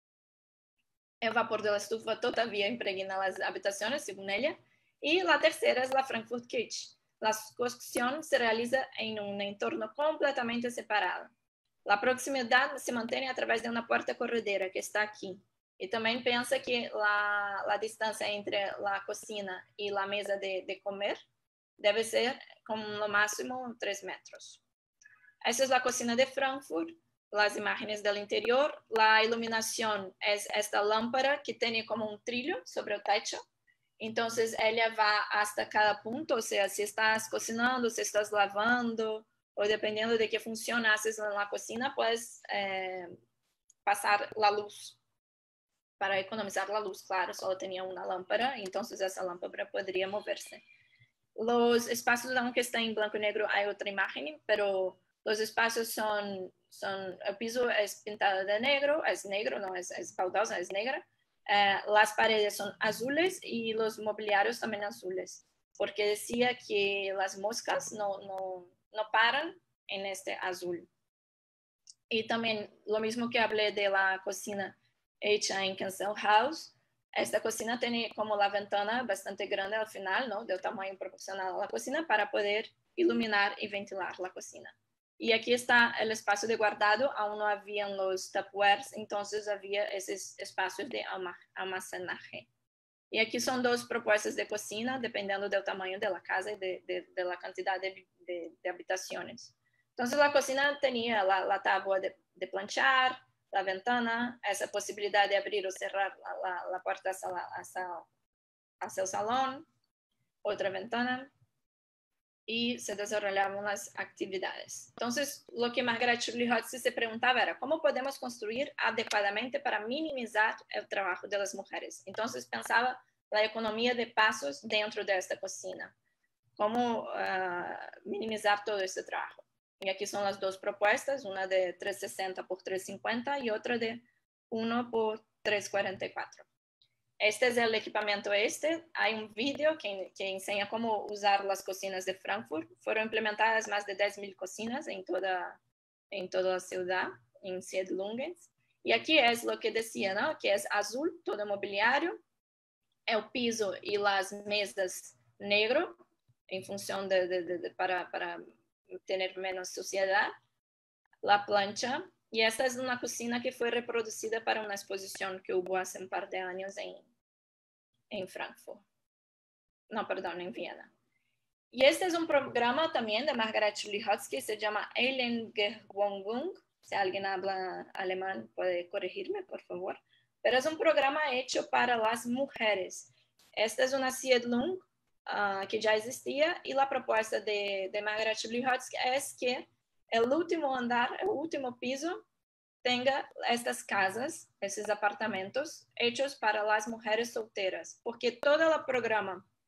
El vapor de la estufa todavía impregna las habitaciones, según ella. Y la tercera es la Frankfurt Kitchen. La cocción se realiza en un entorno completamente separado. La proximidad se mantiene a través de una puerta corredera que está aquí. Y también piensa que la, la distancia entre la cocina y la mesa de, de comer debe ser como lo máximo tres metros. Esta es la cocina de Frankfurt, las imágenes del interior. La iluminación es esta lámpara que tiene como un trillo sobre el techo. Entonces ella va hasta cada punto, o sea, si estás cocinando, si estás lavando, o dependiendo de qué función haces en la cocina, puedes eh, pasar la luz. Para economizar la luz, claro, solo tenía una lámpara, entonces esa lámpara podría moverse. Los espacios, aunque está en blanco y negro, hay otra imagen, pero los espacios son, son el piso es pintado de negro, es negro, no es, es baldosa, es negra. Eh, las paredes son azules y los mobiliarios también azules, porque decía que las moscas no, no, no paran en este azul. Y también lo mismo que hablé de la cocina hecha en Cancel House, esta cocina tiene como la ventana bastante grande al final, ¿no? Del tamaño proporcional a la cocina para poder iluminar y ventilar la cocina. Y aquí está el espacio de guardado, aún no habían los Tupperwares, entonces había esos espacios de almacenaje. Y aquí son dos propuestas de cocina, dependiendo del tamaño de la casa y de, de, de la cantidad de, de, de habitaciones. Entonces la cocina tenía la, la tabla de, de planchar, la ventana, esa posibilidad de abrir o cerrar la, la, la puerta hacia, la, hacia, hacia el salón, otra ventana, y se desarrollaban las actividades. Entonces, lo que Margaret Lihotzky se preguntaba era, ¿cómo podemos construir adecuadamente para minimizar el trabajo de las mujeres? Entonces, pensaba la economía de pasos dentro de esta cocina, cómo uh, minimizar todo este trabajo. Y aquí son las dos propuestas, una de trescientos sesenta por trescientos cincuenta y otra de uno por trescientos cuarenta y cuatro. Este es el equipamiento este. Hay un video que, que enseña cómo usar las cocinas de Frankfurt. Fueron implementadas más de diez mil cocinas en toda, en toda la ciudad, en Siedlungens. Y aquí es lo que decía, ¿no? Que es azul, todo el mobiliario, el piso y las mesas negro, en función de, de, de, de para, para tener menos suciedad, la plancha. Y esta es una cocina que fue reproducida para una exposición que hubo hace un par de años en, en Frankfurt. No, perdón, en Viena. Y este es un programa también de Margaret Lihotzky, se llama Ellengewohnung. Si alguien habla alemán puede corregirme, por favor. Pero es un programa hecho para las mujeres. Esta es una Siedlung uh, que ya existía, y la propuesta de, de Margaret Lihotzky es que el último andar, el último piso, tenga estas casas, estos apartamentos hechos para las mujeres solteras, porque todo el programa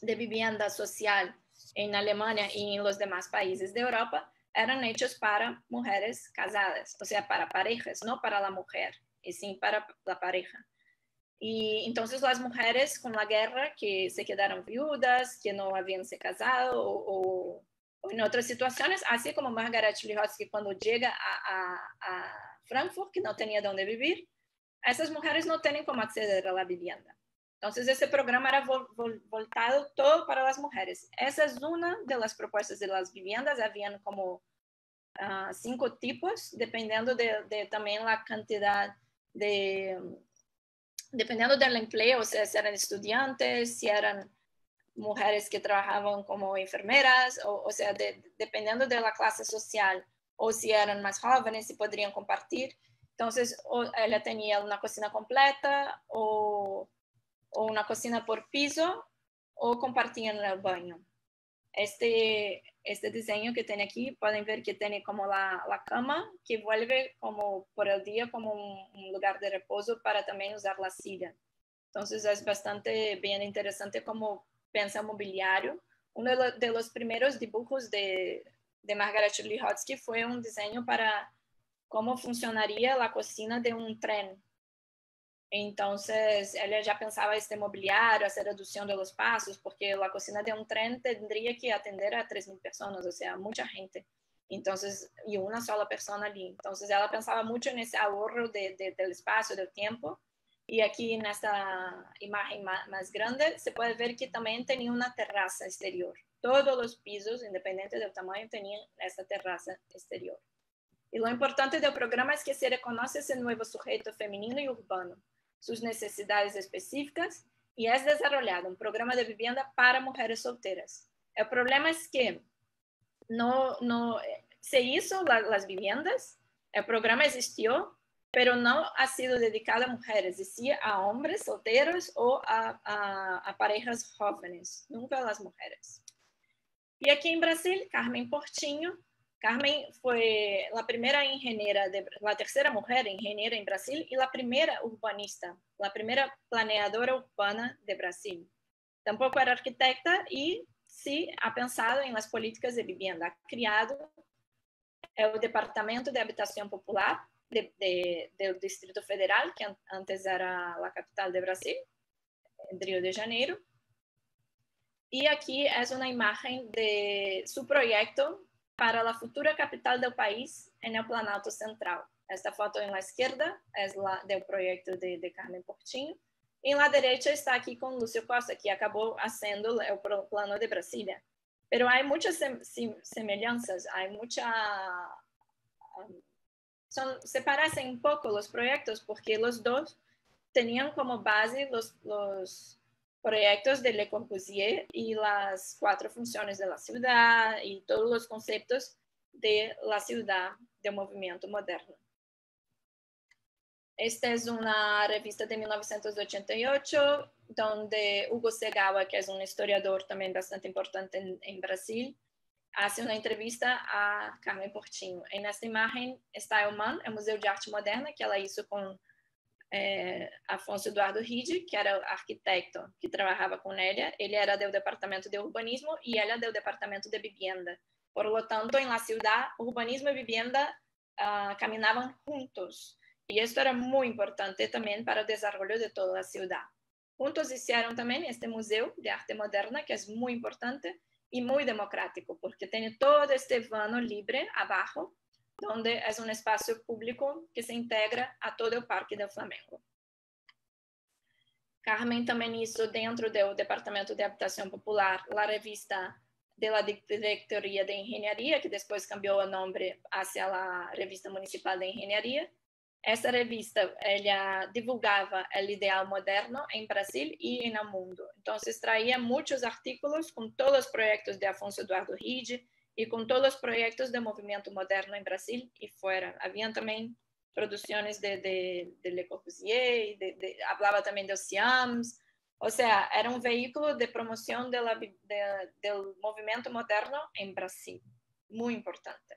de vivienda social en Alemania y en los demás países de Europa eran hechos para mujeres casadas, o sea, para parejas, no para la mujer, y sí para la pareja. Y entonces las mujeres con la guerra que se quedaron viudas, que no habían se casado o, o, o en otras situaciones, así como Margaret Lihotzky cuando llega a, a, a Frankfurt, que no tenía dónde vivir, esas mujeres no tienen cómo acceder a la vivienda. Entonces, ese programa era vol, vol, voltado todo para las mujeres. Esa es una de las propuestas de las viviendas. Habían como uh, cinco tipos, dependiendo de, de también la cantidad de... Dependiendo del empleo, o sea, si eran estudiantes, si eran mujeres que trabajaban como enfermeras, o, o sea, de, dependiendo de la clase social, o si eran más jóvenes, si podrían compartir. Entonces, o ella tenía una cocina completa, o o una cocina por piso, o compartían el baño. Este, este diseño que tiene aquí, pueden ver que tiene como la, la cama, que vuelve como por el día como un, un lugar de reposo para también usar la silla. Entonces es bastante bien interesante como piensa mobiliario. Uno de, lo, de los primeros dibujos de, de Margaret Lihotzky fue un diseño para cómo funcionaría la cocina de un tren. Entonces, ella ya pensaba este mobiliario, esa reducción de los pasos, porque la cocina de un tren tendría que atender a tres mil personas, o sea, mucha gente. Entonces, y una sola persona allí. Entonces, ella pensaba mucho en ese ahorro de, de, del espacio, del tiempo. Y aquí en esta imagen más, más grande se puede ver que también tenía una terraza exterior. Todos los pisos, independiente del tamaño, tenían esta terraza exterior. Y lo importante del programa es que se reconoce ese nuevo sujeto femenino y urbano, sus necesidades específicas, y es desarrollado un programa de vivienda para mujeres solteras. El problema es que no, no se hizo la, las viviendas, el programa existió, pero no ha sido dedicado a mujeres, es decir, a hombres solteros o a, a, a parejas jóvenes, nunca a las mujeres. Y aquí en Brasil, Carmen Portinho. Carmen fue la primera ingeniera, de, la tercera mujer ingeniera en Brasil y la primera urbanista, la primera planeadora urbana de Brasil. Tampoco era arquitecta y sí ha pensado en las políticas de vivienda. Ha creado el Departamento de Habitación Popular de, de, del Distrito Federal, que antes era la capital de Brasil, en Río de Janeiro. Y aquí es una imagen de su proyecto para la futura capital del país en el Planalto Central. Esta foto en la izquierda es la del proyecto de, de Carmen Portinho. Y en la derecha está aquí con Lúcio Costa, que acabó haciendo el plano de Brasilia. Pero hay muchas sem semejanzas, hay mucha... Um, son, se parecen un poco los proyectos porque los dos tenían como base los... los proyectos de Le Corbusier y las cuatro funciones de la ciudad y todos los conceptos de la ciudad del movimiento moderno. Esta es una revista de mil novecientos ochenta y ocho, donde Hugo Segawa, que es un historiador también bastante importante en, en Brasil, hace una entrevista a Carmen Portinho. En esta imagen está el M A N, el Museo de Arte Moderna, que ela hizo con É, Afonso Eduardo Ride, que era o arquiteto que trabalhava com ela. Ele era do departamento de urbanismo e ela do departamento de vivienda. Por lo tanto, en la ciudad, urbanismo y vivienda uh, caminaban juntos. Y esto era muy importante también para el desarrollo de toda la ciudad. Juntos hicieron también este Museo de Arte Moderna, que es muy importante y muy democrático, porque tiene todo este vano libre abajo, donde es un espacio público que se integra a todo el Parque del Flamengo. Carmen también hizo dentro del Departamento de Habitación Popular la revista de la Directoría de Ingeniería, que después cambió el nombre hacia la Revista Municipal de Ingeniería. Esta revista ella divulgaba el ideal moderno en Brasil y en el mundo. Entonces traía muchos artículos con todos los proyectos de Afonso Eduardo Ride, y con todos los proyectos de movimiento moderno en Brasil y fuera. Habían también producciones de, de, de Le Corbusier, de, de, hablaba también de Siams, o sea, era un vehículo de promoción de la, de, del movimiento moderno en Brasil, muy importante.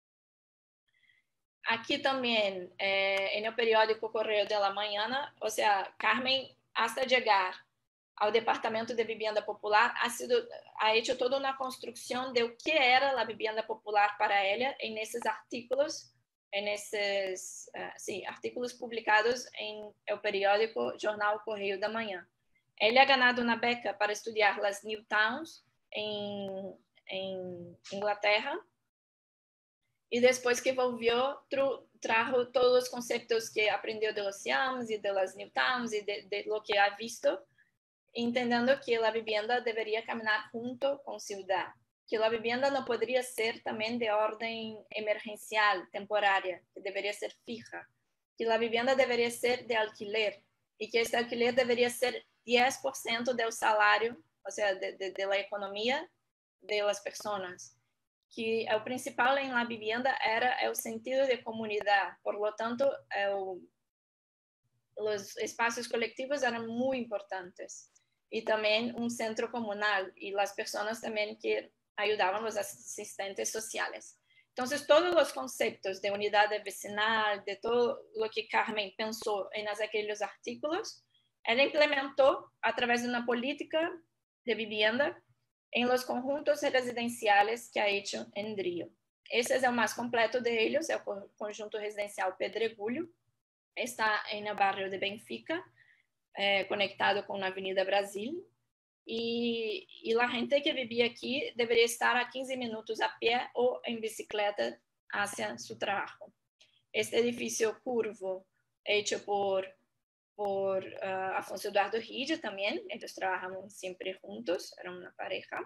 Aquí también, eh, en el periódico Correo de la Mañana, o sea, Carmen, hasta llegar al Departamento de Vivienda Popular, ha, sido, ha hecho toda una construcción de lo que era la vivienda popular para ella en esos artículos, en esos uh, sí, artículos publicados en el periódico Jornal Correio da Manhã. Ella ha ganado una beca para estudiar las New Towns en, en Inglaterra, y después que volvió, trajo todos los conceptos que aprendió de los Siams y de las New Towns y de, de lo que ha visto, entendiendo que la vivienda debería caminar junto con ciudad, que la vivienda no podría ser también de orden emergencial, temporaria, que debería ser fija, que la vivienda debería ser de alquiler y que este alquiler debería ser diez por ciento del salario, o sea, de, de, de la economía de las personas, que el principal en la vivienda era el sentido de comunidad, por lo tanto, el, los espacios colectivos eran muy importantes. Y también un centro comunal y las personas también que ayudaban, los asistentes sociales. Entonces, todos los conceptos de unidad vecinal, de todo lo que Carmen pensó en aquellos artículos, él implementó a través de una política de vivienda en los conjuntos residenciales que ha hecho en Rio. Ese es el más completo de ellos, el conjunto residencial Pedregulho, está en el barrio de Benfica, Eh, conectado con la Avenida Brasil, y, y la gente que vivía aquí debería estar a quince minutos a pie o en bicicleta hacia su trabajo. Este edificio curvo, hecho por, por uh, Afonso Eduardo Ride también, ellos trabajaban siempre juntos, eran una pareja.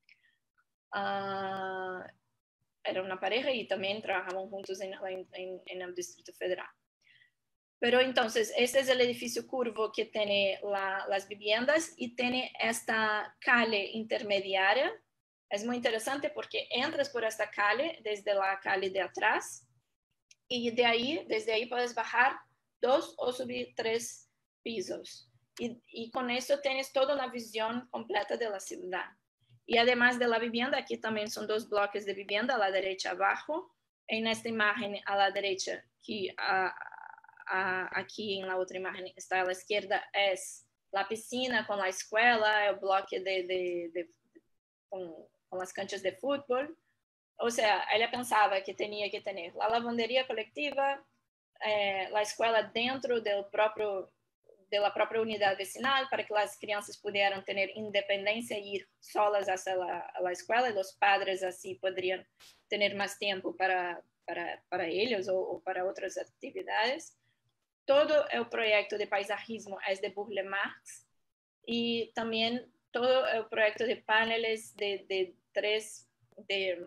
Uh, era una pareja y también trabajaban juntos en, en, en el Distrito Federal. Pero entonces, este es el edificio curvo que tiene la, las viviendas y tiene esta calle intermediaria. Es muy interesante porque entras por esta calle desde la calle de atrás y de ahí, desde ahí puedes bajar dos o subir tres pisos. Y, y con eso tienes toda una visión completa de la ciudad. Y además de la vivienda, aquí también son dos bloques de vivienda, a la derecha abajo. En esta imagen a la derecha, aquí, a, aquí en la otra imagen está a la izquierda, es la piscina con la escuela, el bloque de, de, de, de con, con las canchas de fútbol. O sea, ella pensaba que tenía que tener la lavandería colectiva, eh, la escuela dentro del propio, de la propia unidad vecinal, para que las crianças pudieran tener independencia e ir solas hacia la, a la escuela, y los padres así podrían tener más tiempo para, para, para ellos o, o para otras actividades. Todo el proyecto de paisajismo es de Burle Marx y también todo el proyecto de paneles de, de tres de,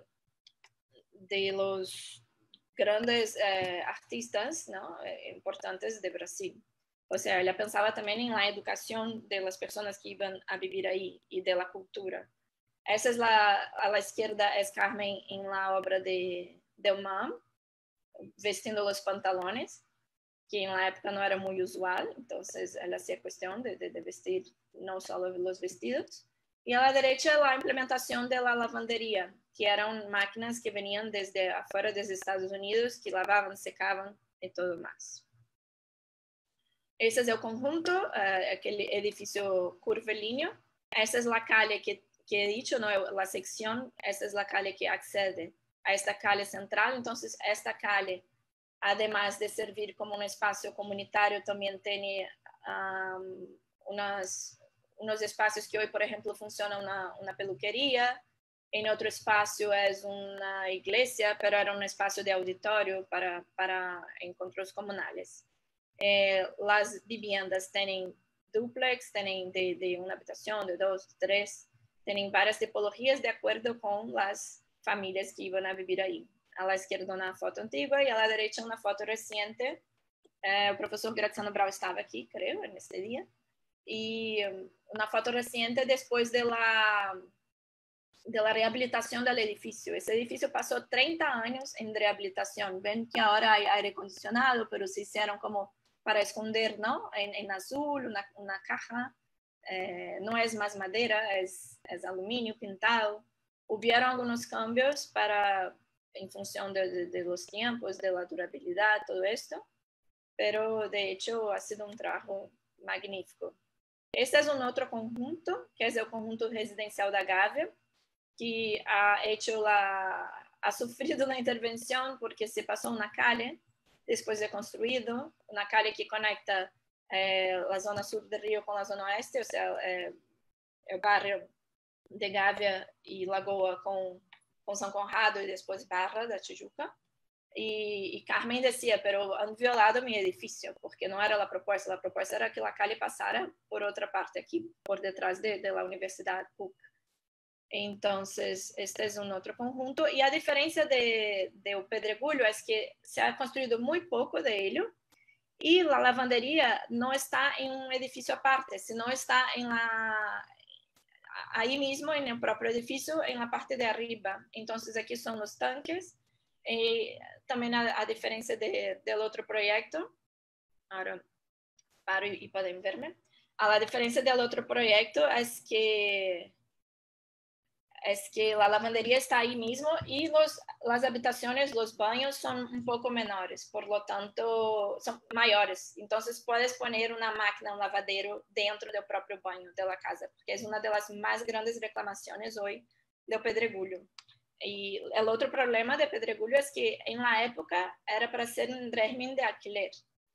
de los grandes eh, artistas, ¿no? eh, importantes de Brasil. O sea, ella pensaba también en la educación de las personas que iban a vivir ahí y de la cultura. Esa es la, a la izquierda es Carmen en la obra de Del Mam, vestindo los pantalones, que en la época no era muy usual, entonces él hacía cuestión de, de, de vestir no solo los vestidos. Y a la derecha la implementación de la lavandería, que eran máquinas que venían desde afuera de Estados Unidos, que lavaban, secaban y todo más. Ese es el conjunto, uh, aquel edificio curvilíneo. Esa es la calle que, que he dicho, ¿no? La sección, esa es la calle que accede a esta calle central. Entonces, esta calle, además de servir como un espacio comunitario, también tiene um, unas, unos espacios que hoy, por ejemplo, funciona una, una peluquería. En otro espacio es una iglesia, pero era un espacio de auditorio para, para encuentros comunales. Eh, las viviendas tienen duplex, tienen de, de una habitación, de dos, de tres, tienen varias tipologías de acuerdo con las familias que iban a vivir ahí. A la izquierda una foto antigua y a la derecha una foto reciente. Eh, el profesor Graziano Brau estaba aquí, creo, en este día. Y um, una foto reciente después de la, de la rehabilitación del edificio. Ese edificio pasó treinta años en rehabilitación. Ven que ahora hay aire acondicionado, pero se hicieron como para esconder, ¿no? En, en azul, una, una caja. Eh, no es más madera, es, es aluminio pintado. Hubieron algunos cambios para... en función de, de, de los tiempos, de la durabilidad, todo esto, pero de hecho ha sido un trabajo magnífico. Este es un otro conjunto, que es el conjunto residencial de Gávea, que ha hecho la, ha sufrido la intervención porque se pasó una calle después de construido, una calle que conecta eh, la zona sur del río con la zona oeste, o sea, eh, el barrio de Gávea y Lagoa con, con San Conrado y después Barra da Tijuca. Y, y Carmen decía, pero han violado mi edificio, porque no era la propuesta. La propuesta era que la calle pasara por otra parte, aquí por detrás de, de la Universidad P U C. Entonces, este es un otro conjunto. Y a diferencia de, de Pedregulho, es que se ha construido muy poco de ello. Y la lavandería no está en un edificio aparte, sino está en la, ahí mismo, en el propio edificio, en la parte de arriba. Entonces, aquí son los tanques. Eh, también a, a diferencia de, del otro proyecto, ahora paro y, y pueden verme, a la diferencia del otro proyecto es que es que la lavandería está ahí mismo y los, las habitaciones, los baños son un poco menores, por lo tanto son mayores. Entonces puedes poner una máquina, un lavadero dentro del propio baño de la casa, porque es una de las más grandes reclamaciones hoy del Pedregulho. Y el otro problema de Pedregulho es que en la época era para ser un régimen de alquiler.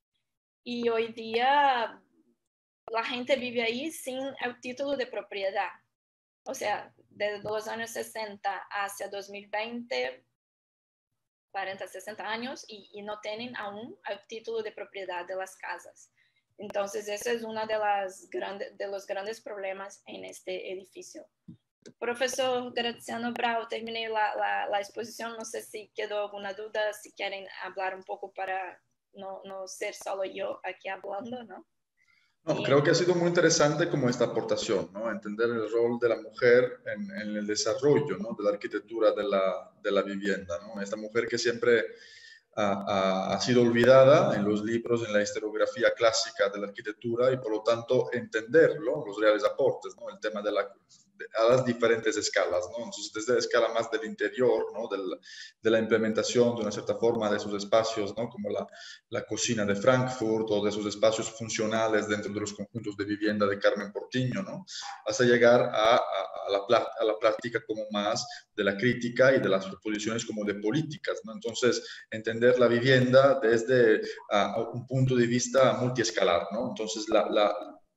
Y hoy día la gente vive ahí sin el título de propiedad. O sea, desde los años sesenta hacia dos mil veinte, cuarenta, sesenta años, y, y no tienen aún el título de propiedad de las casas. Entonces, ese es uno de, las grandes, de los grandes problemas en este edificio. Profesor Graziano Brau, terminé la, la, la exposición. No sé si quedó alguna duda, si quieren hablar un poco para no, no ser solo yo aquí hablando, ¿no? No, creo que ha sido muy interesante como esta aportación, ¿no? Entender el rol de la mujer en, en el desarrollo, ¿no? De la arquitectura de la, de la vivienda, ¿no? Esta mujer que siempre ha, ha, ha sido olvidada en los libros, en la historiografía clásica de la arquitectura y por lo tanto entenderlo, los reales aportes, ¿no? El tema de la, de, a las diferentes escalas, ¿no? Entonces, desde la escala más del interior, ¿no? Del, de la implementación de una cierta forma de esos espacios, ¿no? Como la, la cocina de Frankfurt o de esos espacios funcionales dentro de los conjuntos de vivienda de Carmen Portiño, ¿no? Hasta llegar a, a, a, la, a la práctica como más de la crítica y de las proposiciones como de políticas, ¿no? Entonces, entender la vivienda desde uh, un punto de vista multiescalar, ¿no? Entonces, la, la,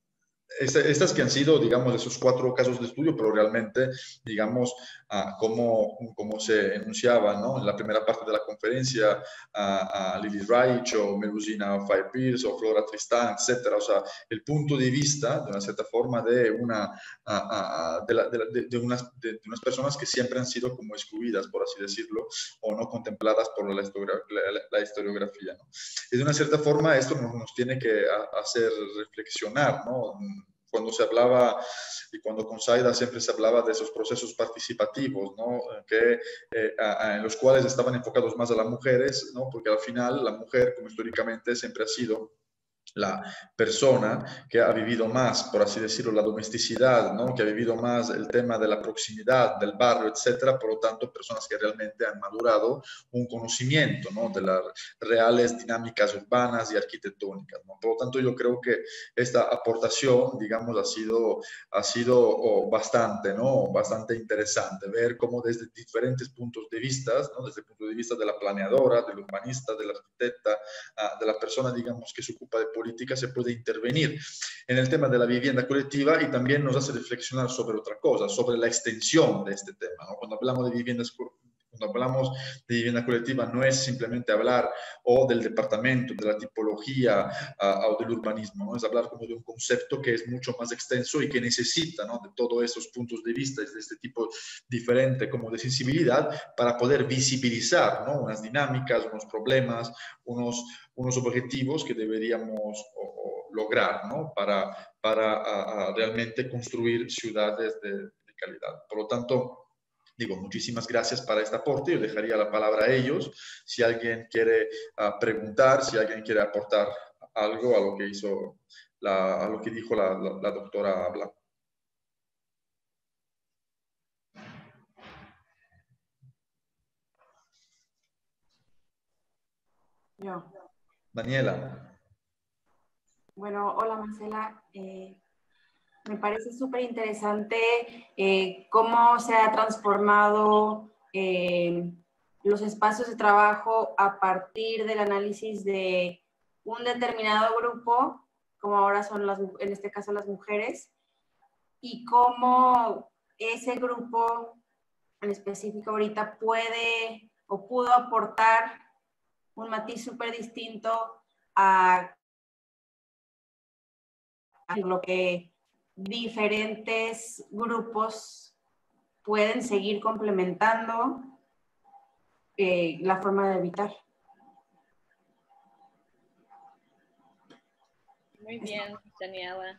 estas que han sido, digamos, esos cuatro casos de estudio, pero realmente, digamos, uh, como, como se enunciaba, ¿no? En la primera parte de la conferencia, uh, uh, Lily Reich o Melusina Fire-Pierce o Flora Tristán, etcétera. O sea, el punto de vista, de una cierta forma, de, una, uh, uh, de, la, de, la, de, de, unas, de, de unas personas que siempre han sido como excluidas, por así decirlo, o no contempladas por la, historiografía, la, la historiografía, ¿no? Y de una cierta forma, esto nos, nos tiene que hacer reflexionar, ¿no? Cuando se hablaba, y cuando con Zaida siempre se hablaba de esos procesos participativos, ¿no? Que, eh, a, a, en los cuales estaban enfocados más a las mujeres, ¿no? Porque al final la mujer, como históricamente siempre ha sido la persona que ha vivido más, por así decirlo, la domesticidad, ¿no? Que ha vivido más el tema de la proximidad, del barrio, etcétera. Por lo tanto, personas que realmente han madurado un conocimiento, ¿no? De las reales dinámicas urbanas y arquitectónicas, ¿no? Por lo tanto, yo creo que esta aportación, digamos, ha sido, ha sido oh, bastante, ¿no? Bastante interesante ver cómo desde diferentes puntos de vista, ¿no? Desde el punto de vista de la planeadora, del urbanista, de la arquitecta, uh, de la persona, digamos, que se ocupa de política, se puede intervenir en el tema de la vivienda colectiva y también nos hace reflexionar sobre otra cosa, sobre la extensión de este tema, ¿no? Cuando hablamos de viviendas Cuando hablamos de vivienda colectiva no es simplemente hablar o del departamento, de la tipología uh, o del urbanismo, ¿no? Es hablar como de un concepto que es mucho más extenso y que necesita, ¿no? De todos esos puntos de vista, de este tipo diferente como de sensibilidad para poder visibilizar, ¿no? Unas dinámicas, unos problemas, unos, unos objetivos que deberíamos o, o lograr, ¿no? Para, para a, a realmente construir ciudades de, de calidad. Por lo tanto, digo, muchísimas gracias para este aporte. Yo dejaría la palabra a ellos. Si alguien quiere uh, preguntar, si alguien quiere aportar algo a lo que hizo, la, a lo que dijo la, la, la doctora Blanco. Yo. Daniela. Bueno, hola Marcela. Eh, Me parece súper interesante eh, cómo se ha transformado eh, los espacios de trabajo a partir del análisis de un determinado grupo, como ahora son las, en este caso las mujeres, y cómo ese grupo en específico ahorita puede o pudo aportar un matiz súper distinto a, a lo que diferentes grupos pueden seguir complementando eh, la forma de evitar. Muy bien, Daniela.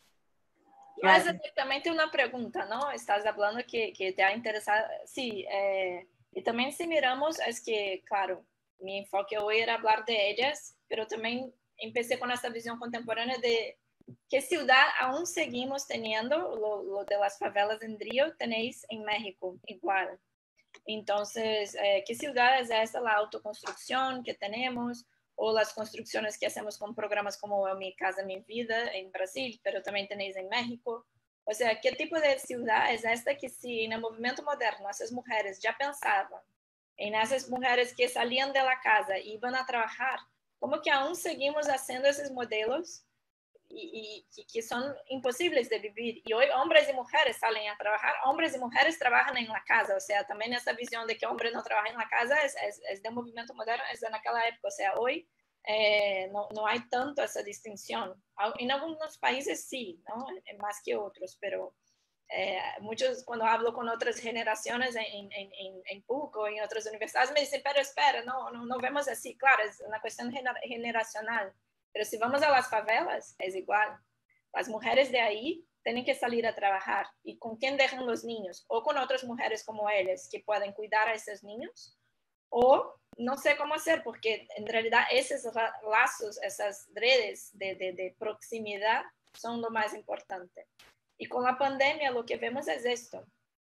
Mas também tem uma pergunta, não? Estás falando que, que te ha interesado. Sí, eh, y también si miramos, es que, claro, mi enfoque hoy era hablar de ellas, pero también empecé con esta visión contemporánea de qué ciudad aún seguimos teniendo, lo, lo de las favelas en Río, tenéis en México, igual. Entonces, eh, ¿qué ciudad es esta? La autoconstrucción que tenemos, o las construcciones que hacemos con programas como Mi Casa, Mi Vida en Brasil, pero también tenéis en México. O sea, ¿qué tipo de ciudad es esta que si en el movimiento moderno esas mujeres ya pensaban en esas mujeres que salían de la casa y iban a trabajar, como que aún seguimos haciendo esos modelos y, y, y que son imposibles de vivir? Y hoy hombres y mujeres salen a trabajar, hombres y mujeres trabajan en la casa, o sea, también esa visión de que hombre no trabaja en la casa es, es, es del movimiento moderno, es de aquella época, o sea, hoy eh, no, no hay tanto esa distinción. En algunos países sí, ¿no? Más que otros, pero eh, muchos, cuando hablo con otras generaciones en, en, en, en P U C o en otras universidades, me dicen, pero espera, no, no, no vemos así, claro, es una cuestión gener generacional. Pero si vamos a las favelas, es igual. Las mujeres de ahí tienen que salir a trabajar. ¿Y con quién dejan los niños? O con otras mujeres como ellas que pueden cuidar a esos niños. O no sé cómo hacer, porque en realidad esos lazos, esas redes de, de, de proximidad son lo más importante. Y con la pandemia lo que vemos es esto.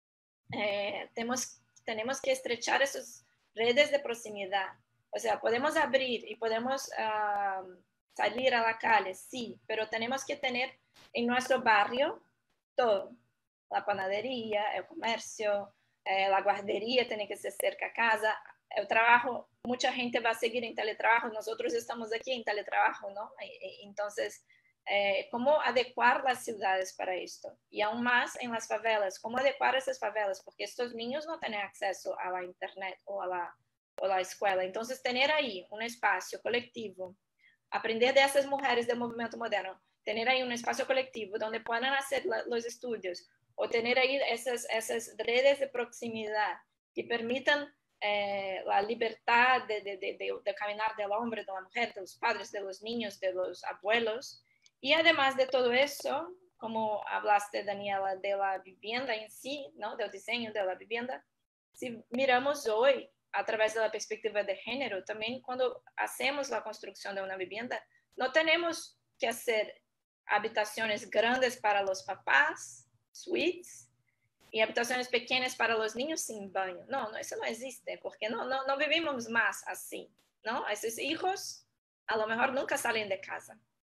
Eh, tenemos, tenemos que estrechar esas redes de proximidad. O sea, podemos abrir y podemos... Uh, salir a la calle, sí, pero tenemos que tener en nuestro barrio todo. La panadería, el comercio, eh, la guardería tiene que ser cerca a casa. El trabajo, mucha gente va a seguir en teletrabajo, nosotros estamos aquí en teletrabajo, ¿no? Entonces, eh, ¿cómo adecuar las ciudades para esto? Y aún más en las favelas, ¿cómo adecuar esas favelas? Porque estos niños no tienen acceso a la internet o a la, o a la escuela. Entonces, tener ahí un espacio colectivo, aprender de esas mujeres del movimiento moderno, tener ahí un espacio colectivo donde puedan hacer la, los estudios, o tener ahí esas, esas redes de proximidad que permitan eh, la libertad de, de, de, de, de caminar del hombre, de la mujer, de los padres, de los niños, de los abuelos. Y además de todo eso, como hablaste, Daniela, de la vivienda en sí, ¿no? Del diseño de la vivienda, si miramos hoy a través de la perspectiva de género, también cuando hacemos la construcción de una vivienda, no tenemos que hacer habitaciones grandes para los papás, suites, y habitaciones pequeñas para los niños sin baño. No, no, eso no existe, porque no, no, no vivimos más así, ¿no? Esos hijos a lo mejor nunca salen de casa.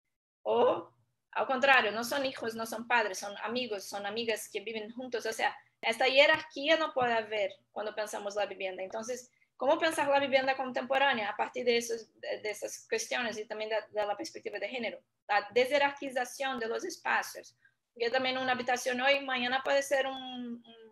O al contrario, no son hijos, no son padres, son amigos, son amigas que viven juntos. O sea, esta jerarquía no puede haber cuando pensamos la vivienda. Entonces, ¿cómo pensar la vivienda contemporánea a partir de, esos, de, de esas cuestiones y también de, de la perspectiva de género? La desjerarquización de los espacios. Porque también una habitación hoy, mañana puede ser un, un,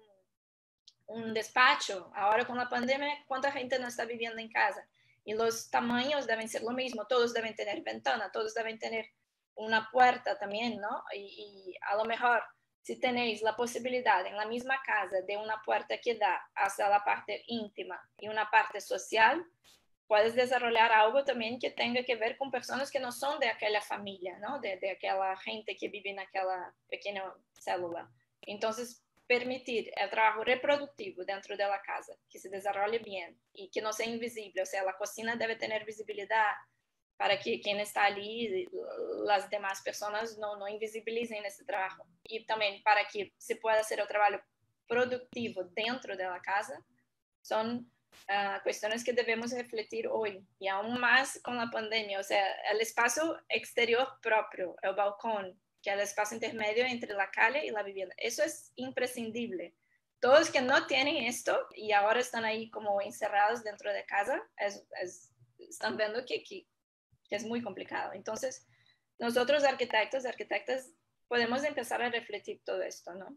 un despacho. Ahora con la pandemia, ¿cuánta gente no está viviendo en casa? Y los tamaños deben ser lo mismo. Todos deben tener ventana, todos deben tener una puerta también, ¿no? Y, y a lo mejor si tenéis la posibilidad en la misma casa de una puerta que da hacia la parte íntima y una parte social, puedes desarrollar algo también que tenga que ver con personas que no son de aquella familia, ¿no? De, de aquella gente que vive en aquella pequeña célula. Entonces, permitir el trabajo reproductivo dentro de la casa, que se desarrolle bien y que no sea invisible. O sea, la cocina debe tener visibilidad para que quien está allí, las demás personas no, no invisibilicen este trabajo. Y también para que se pueda hacer el trabajo productivo dentro de la casa, son uh, cuestiones que debemos refletir hoy, y aún más con la pandemia. O sea, el espacio exterior propio, el balcón, que es el espacio intermedio entre la calle y la vivienda. Eso es imprescindible. Todos que no tienen esto y ahora están ahí como encerrados dentro de casa, es, es, están viendo que, que, que es muy complicado. Entonces, nosotros arquitectos, arquitectas, podemos empezar a refletir todo esto, ¿no?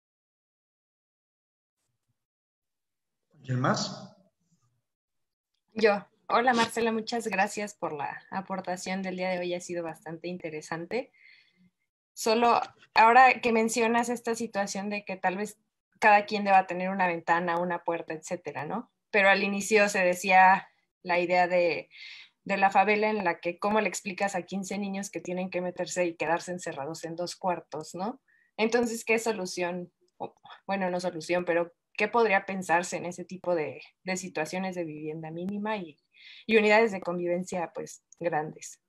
¿Quién más? Yo. Hola Marcela, muchas gracias por la aportación del día de hoy, ha sido bastante interesante. Solo ahora que mencionas esta situación de que tal vez cada quien deba tener una ventana, una puerta, etcétera, ¿no? Pero al inicio se decía la idea de, de la favela en la que cómo le explicas a quince niños que tienen que meterse y quedarse encerrados en dos cuartos, ¿no? Entonces, ¿qué solución? Bueno, no solución, pero ¿qué podría pensarse en ese tipo de, de situaciones de vivienda mínima y, y unidades de convivencia, pues, grandes?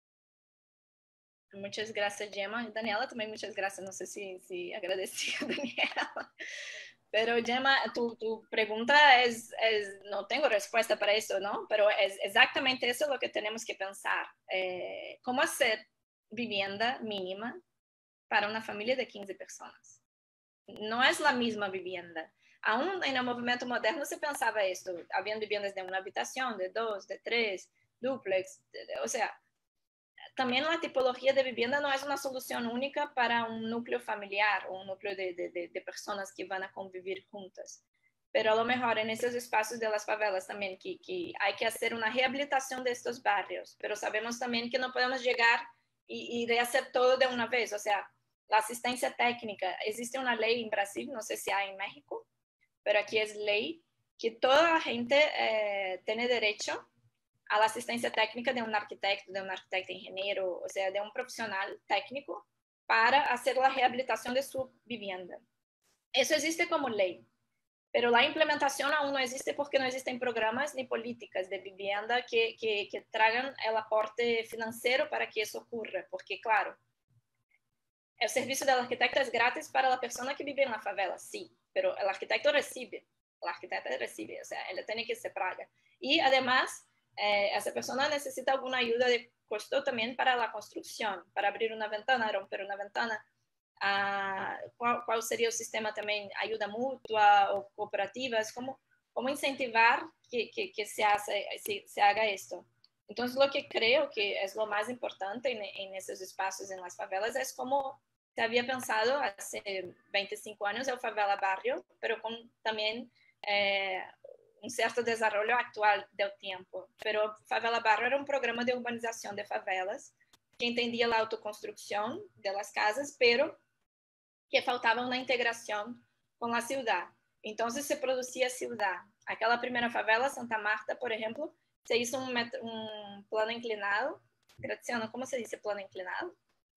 Muchas gracias, Gemma. Daniela, también muchas gracias. No sé si, si agradecí a Daniela. Pero, Gemma, tu, tu pregunta es, es, no tengo respuesta para eso, ¿no? Pero es exactamente eso lo que tenemos que pensar. Eh, ¿Cómo hacer vivienda mínima para una familia de quince personas? No es la misma vivienda. Aún en el movimiento moderno se pensaba esto. Habían viviendas de una habitación, de dos, de tres, dúplex, de, de, o sea... También la tipología de vivienda no es una solución única para un núcleo familiar o un núcleo de, de, de personas que van a convivir juntas. Pero a lo mejor en esos espacios de las favelas también que, que hay que hacer una rehabilitación de estos barrios, pero sabemos también que no podemos llegar y, y rehacer todo de una vez. O sea, la asistencia técnica, existe una ley en Brasil, no sé si hay en México, pero aquí es ley que toda la gente eh, tiene derecho a la asistencia técnica de un arquitecto, de un arquitecto ingeniero, o sea, de un profesional técnico para hacer la rehabilitación de su vivienda. Eso existe como ley, pero la implementación aún no existe porque no existen programas ni políticas de vivienda que, que, que traigan el aporte financiero para que eso ocurra, porque claro, el servicio del arquitecto es gratis para la persona que vive en la favela, sí, pero el arquitecto recibe, el arquitecto recibe, o sea, él tiene que se paga. Y además, Eh, esa persona necesita alguna ayuda de costo también para la construcción, para abrir una ventana, romper una ventana. Ah, ¿cuál, ¿Cuál sería el sistema también? ¿Ayuda mutua o cooperativas? ¿Cómo, cómo incentivar que, que, que se, hace, se, se haga esto? Entonces, lo que creo que es lo más importante en, en esos espacios, en las favelas, es como se había pensado hace veinticinco años el favela barrio, pero con también... Eh, um certo desenvolvimento atual do tempo. Pero Favela Barrio era um programa de urbanização de favelas que entendia a autoconstrução das casas, pero que faltava uma integração com a cidade. Então, se produzia a cidade. Aquela primeira favela, Santa Marta, por exemplo, se hizo um, um plano inclinado. Graciano, como se diz plano inclinado?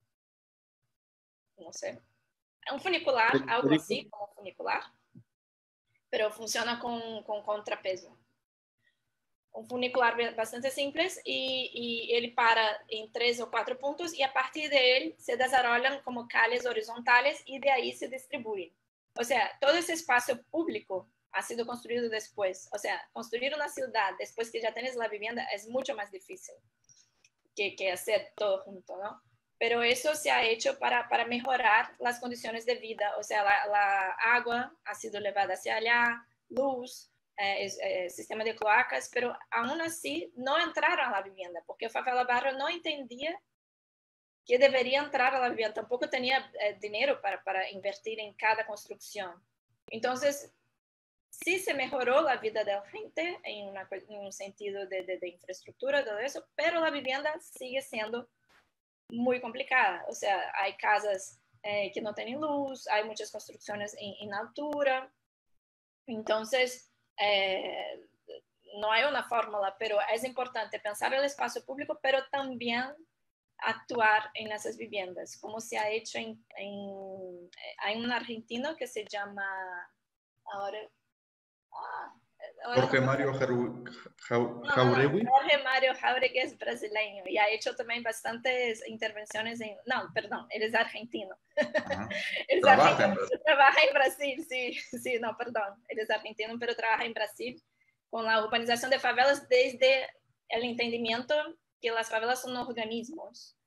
Não sei. É um funicular, algo assim, como funicular. Pero funciona com, com contrapeso. Um funicular bastante simples e, e ele para em três ou quatro pontos e a partir dele se desenvolvem como calles horizontais e de aí se distribuem. Ou seja, todo esse espaço público ha sido construído depois. Ou seja, construir uma cidade depois que já tens a vivienda é muito mais difícil que, que hacer todo junto, ¿no? Pero eso se ha hecho para, para mejorar las condiciones de vida, o sea, la, la agua ha sido llevada hacia allá, luz, eh, eh, sistema de cloacas, pero aún así no entraron a la vivienda, porque Favela Barrio no entendía que debería entrar a la vivienda, tampoco tenía eh, dinero para, para invertir en cada construcción. Entonces, sí se mejoró la vida de la gente en, una, en un sentido de, de, de infraestructura, todo eso, pero la vivienda sigue siendo muy complicada. O sea, hay casas eh, que no tienen luz, hay muchas construcciones en, en altura. Entonces, eh, no hay una fórmula, pero es importante pensar el espacio público, pero también actuar en esas viviendas, como se ha hecho en, en hay un argentino que se llama ahora, ah, Jorge Mario Jauregui. No, Jorge Mario Jauregui es brasileño y ha hecho también bastantes intervenciones en... No, perdón, él es argentino. Uh-huh. él es trabaja, argentino, en trabaja en Brasil, sí, sí, no, perdón. Él es argentino, pero trabaja en Brasil con la urbanización de favelas desde el entendimiento que las favelas son organismos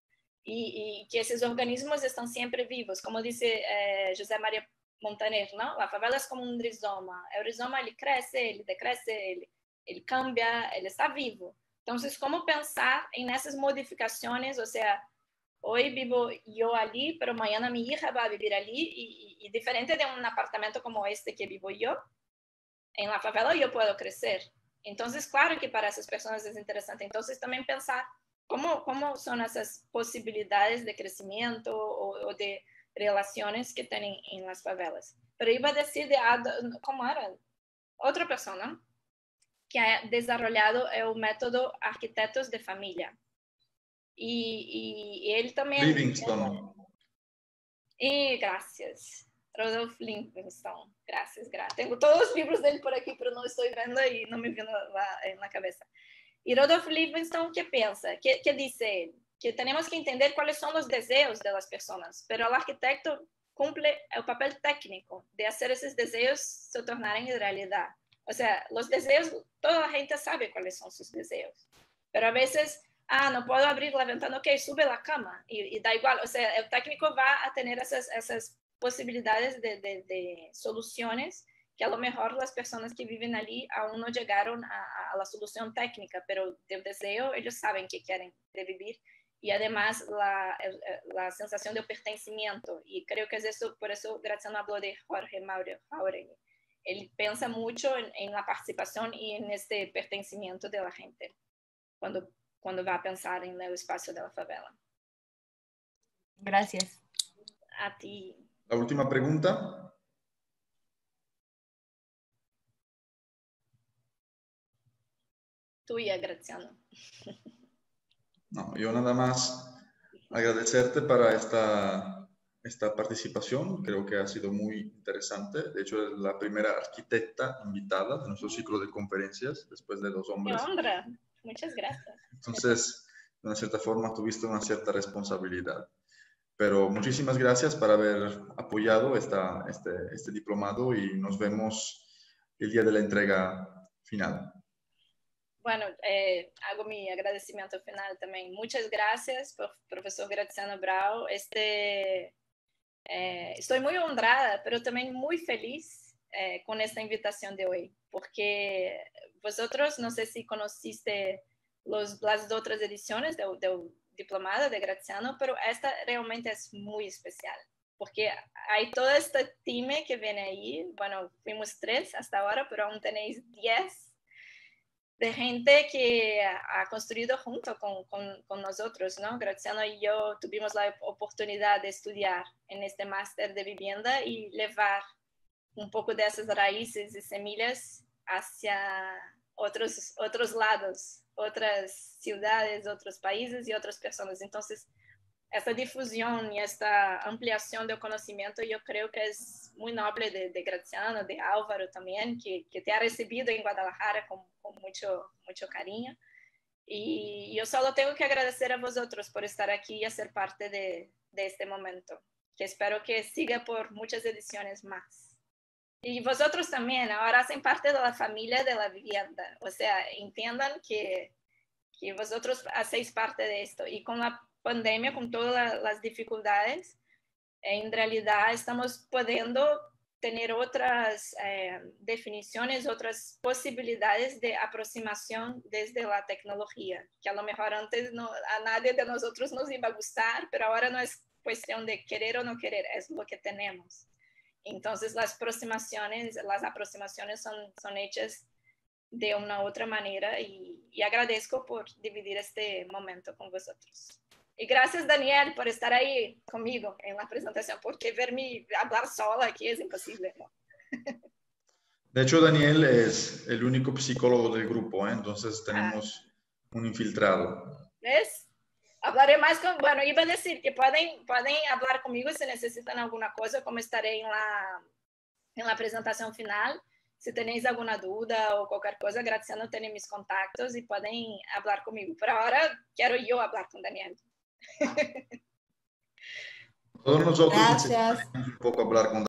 y, y que esos organismos están siempre vivos. Como dice eh, José María Montaner, ¿no? La favela es como un rizoma. El rizoma, ele cresce, ele decresce, ele, ele cambia, ele está vivo. Entonces, ¿cómo pensar en esas modificaciones? O sea, hoy vivo yo allí, pero mañana mi hija va a vivir allí y, y, y diferente de un apartamento como este que vivo yo, en la favela yo puedo crecer. Entonces, claro que para esas personas es interesante. Entonces, también pensar cómo, cómo son esas posibilidades de crecimiento o, o de relaciones que tienen en las favelas. Pero iba a decir de, ¿cómo era? Otra persona que ha desarrollado el método Arquitectos de Familia. Y, y, y él también... Livingstone. Y gracias. Rodolphe Livingstone. Gracias, gracias. Tengo todos los libros de él por aquí, pero no estoy viendo y no me viene en la cabeza. Y Rodolphe Livingstone, ¿qué piensa? ¿Qué, qué dice él? Que tenemos que entender cuáles son los deseos de las personas, pero el arquitecto cumple el papel técnico de hacer esos deseos se tornaren en realidad. O sea, los deseos, toda la gente sabe cuáles son sus deseos, pero a veces, ah, no puedo abrir la ventana, ok, sube la cama, y, y da igual. O sea, el técnico va a tener esas, esas posibilidades de, de, de soluciones que a lo mejor las personas que viven allí aún no llegaron a, a la solución técnica, pero del deseo ellos saben que quieren de vivir. Y además la, la sensación de pertencimiento, y creo que es eso, por eso Graziano habló de Jorge Jauregui. Él piensa mucho en, en la participación y en este pertencimiento de la gente cuando, cuando va a pensar en el espacio de la favela. Gracias. A ti. La última pregunta. Tuya, Graziano. No, yo nada más agradecerte para esta, esta participación. Creo que ha sido muy interesante. De hecho, es la primera arquitecta invitada de nuestro ciclo de conferencias, después de dos hombres. ¡Qué honra! Muchas gracias. Entonces, de una cierta forma, tuviste una cierta responsabilidad. Pero muchísimas gracias por haber apoyado esta, este, este diplomado y nos vemos el día de la entrega final. Bueno, eh, hago mi agradecimiento final también. Muchas gracias, profesor Graziano Brau. Este, eh, estoy muy honrada, pero también muy feliz eh, con esta invitación de hoy, porque vosotros, no sé si conociste los, las otras ediciones del, del diplomado de Graziano, pero esta realmente es muy especial, porque hay todo este team que viene ahí. Bueno, fuimos tres hasta ahora, pero aún tenéis diez de gente que ha construido junto con, con, con nosotros, ¿no? Graziano y yo tuvimos la oportunidad de estudiar en este máster de vivienda y llevar un poco de esas raíces y semillas hacia otros, otros lados, otras ciudades, otros países y otras personas. Entonces, esta difusión y esta ampliación del conocimiento yo creo que es muy noble de, de Graziano, de Álvaro también, que, que te ha recibido en Guadalajara con, con mucho, mucho cariño. Y yo solo tengo que agradecer a vosotros por estar aquí y hacer parte de, de este momento, que espero que siga por muchas ediciones más. Y vosotros también, ahora hacen parte de la familia de la vivienda. O sea, entiendan que, que vosotros hacéis parte de esto. Y con la pandemia, con todas las dificultades, en realidad estamos pudiendo tener otras eh, definiciones, otras posibilidades de aproximación desde la tecnología, que a lo mejor antes no, a nadie de nosotros nos iba a gustar, pero ahora no es cuestión de querer o no querer, es lo que tenemos. Entonces las aproximaciones, las aproximaciones son, son hechas de una u otra manera y, y agradezco por dividir este momento con vosotros. Y gracias, Daniel, por estar ahí conmigo en la presentación, porque verme hablar sola aquí es imposible, ¿no? De hecho, Daniel es el único psicólogo del grupo, ¿eh? Entonces tenemos ah. un infiltrado. ¿Ves? Hablaré más con... Bueno, iba a decir que pueden, pueden hablar conmigo si necesitan alguna cosa, como estaré en la, en la presentación final. Si tenéis alguna duda o cualquier cosa, Graziano tiene mis contactos y pueden hablar conmigo. Pero ahora quiero yo hablar con Daniel. Todos nosotros necesitamos un poco hablar con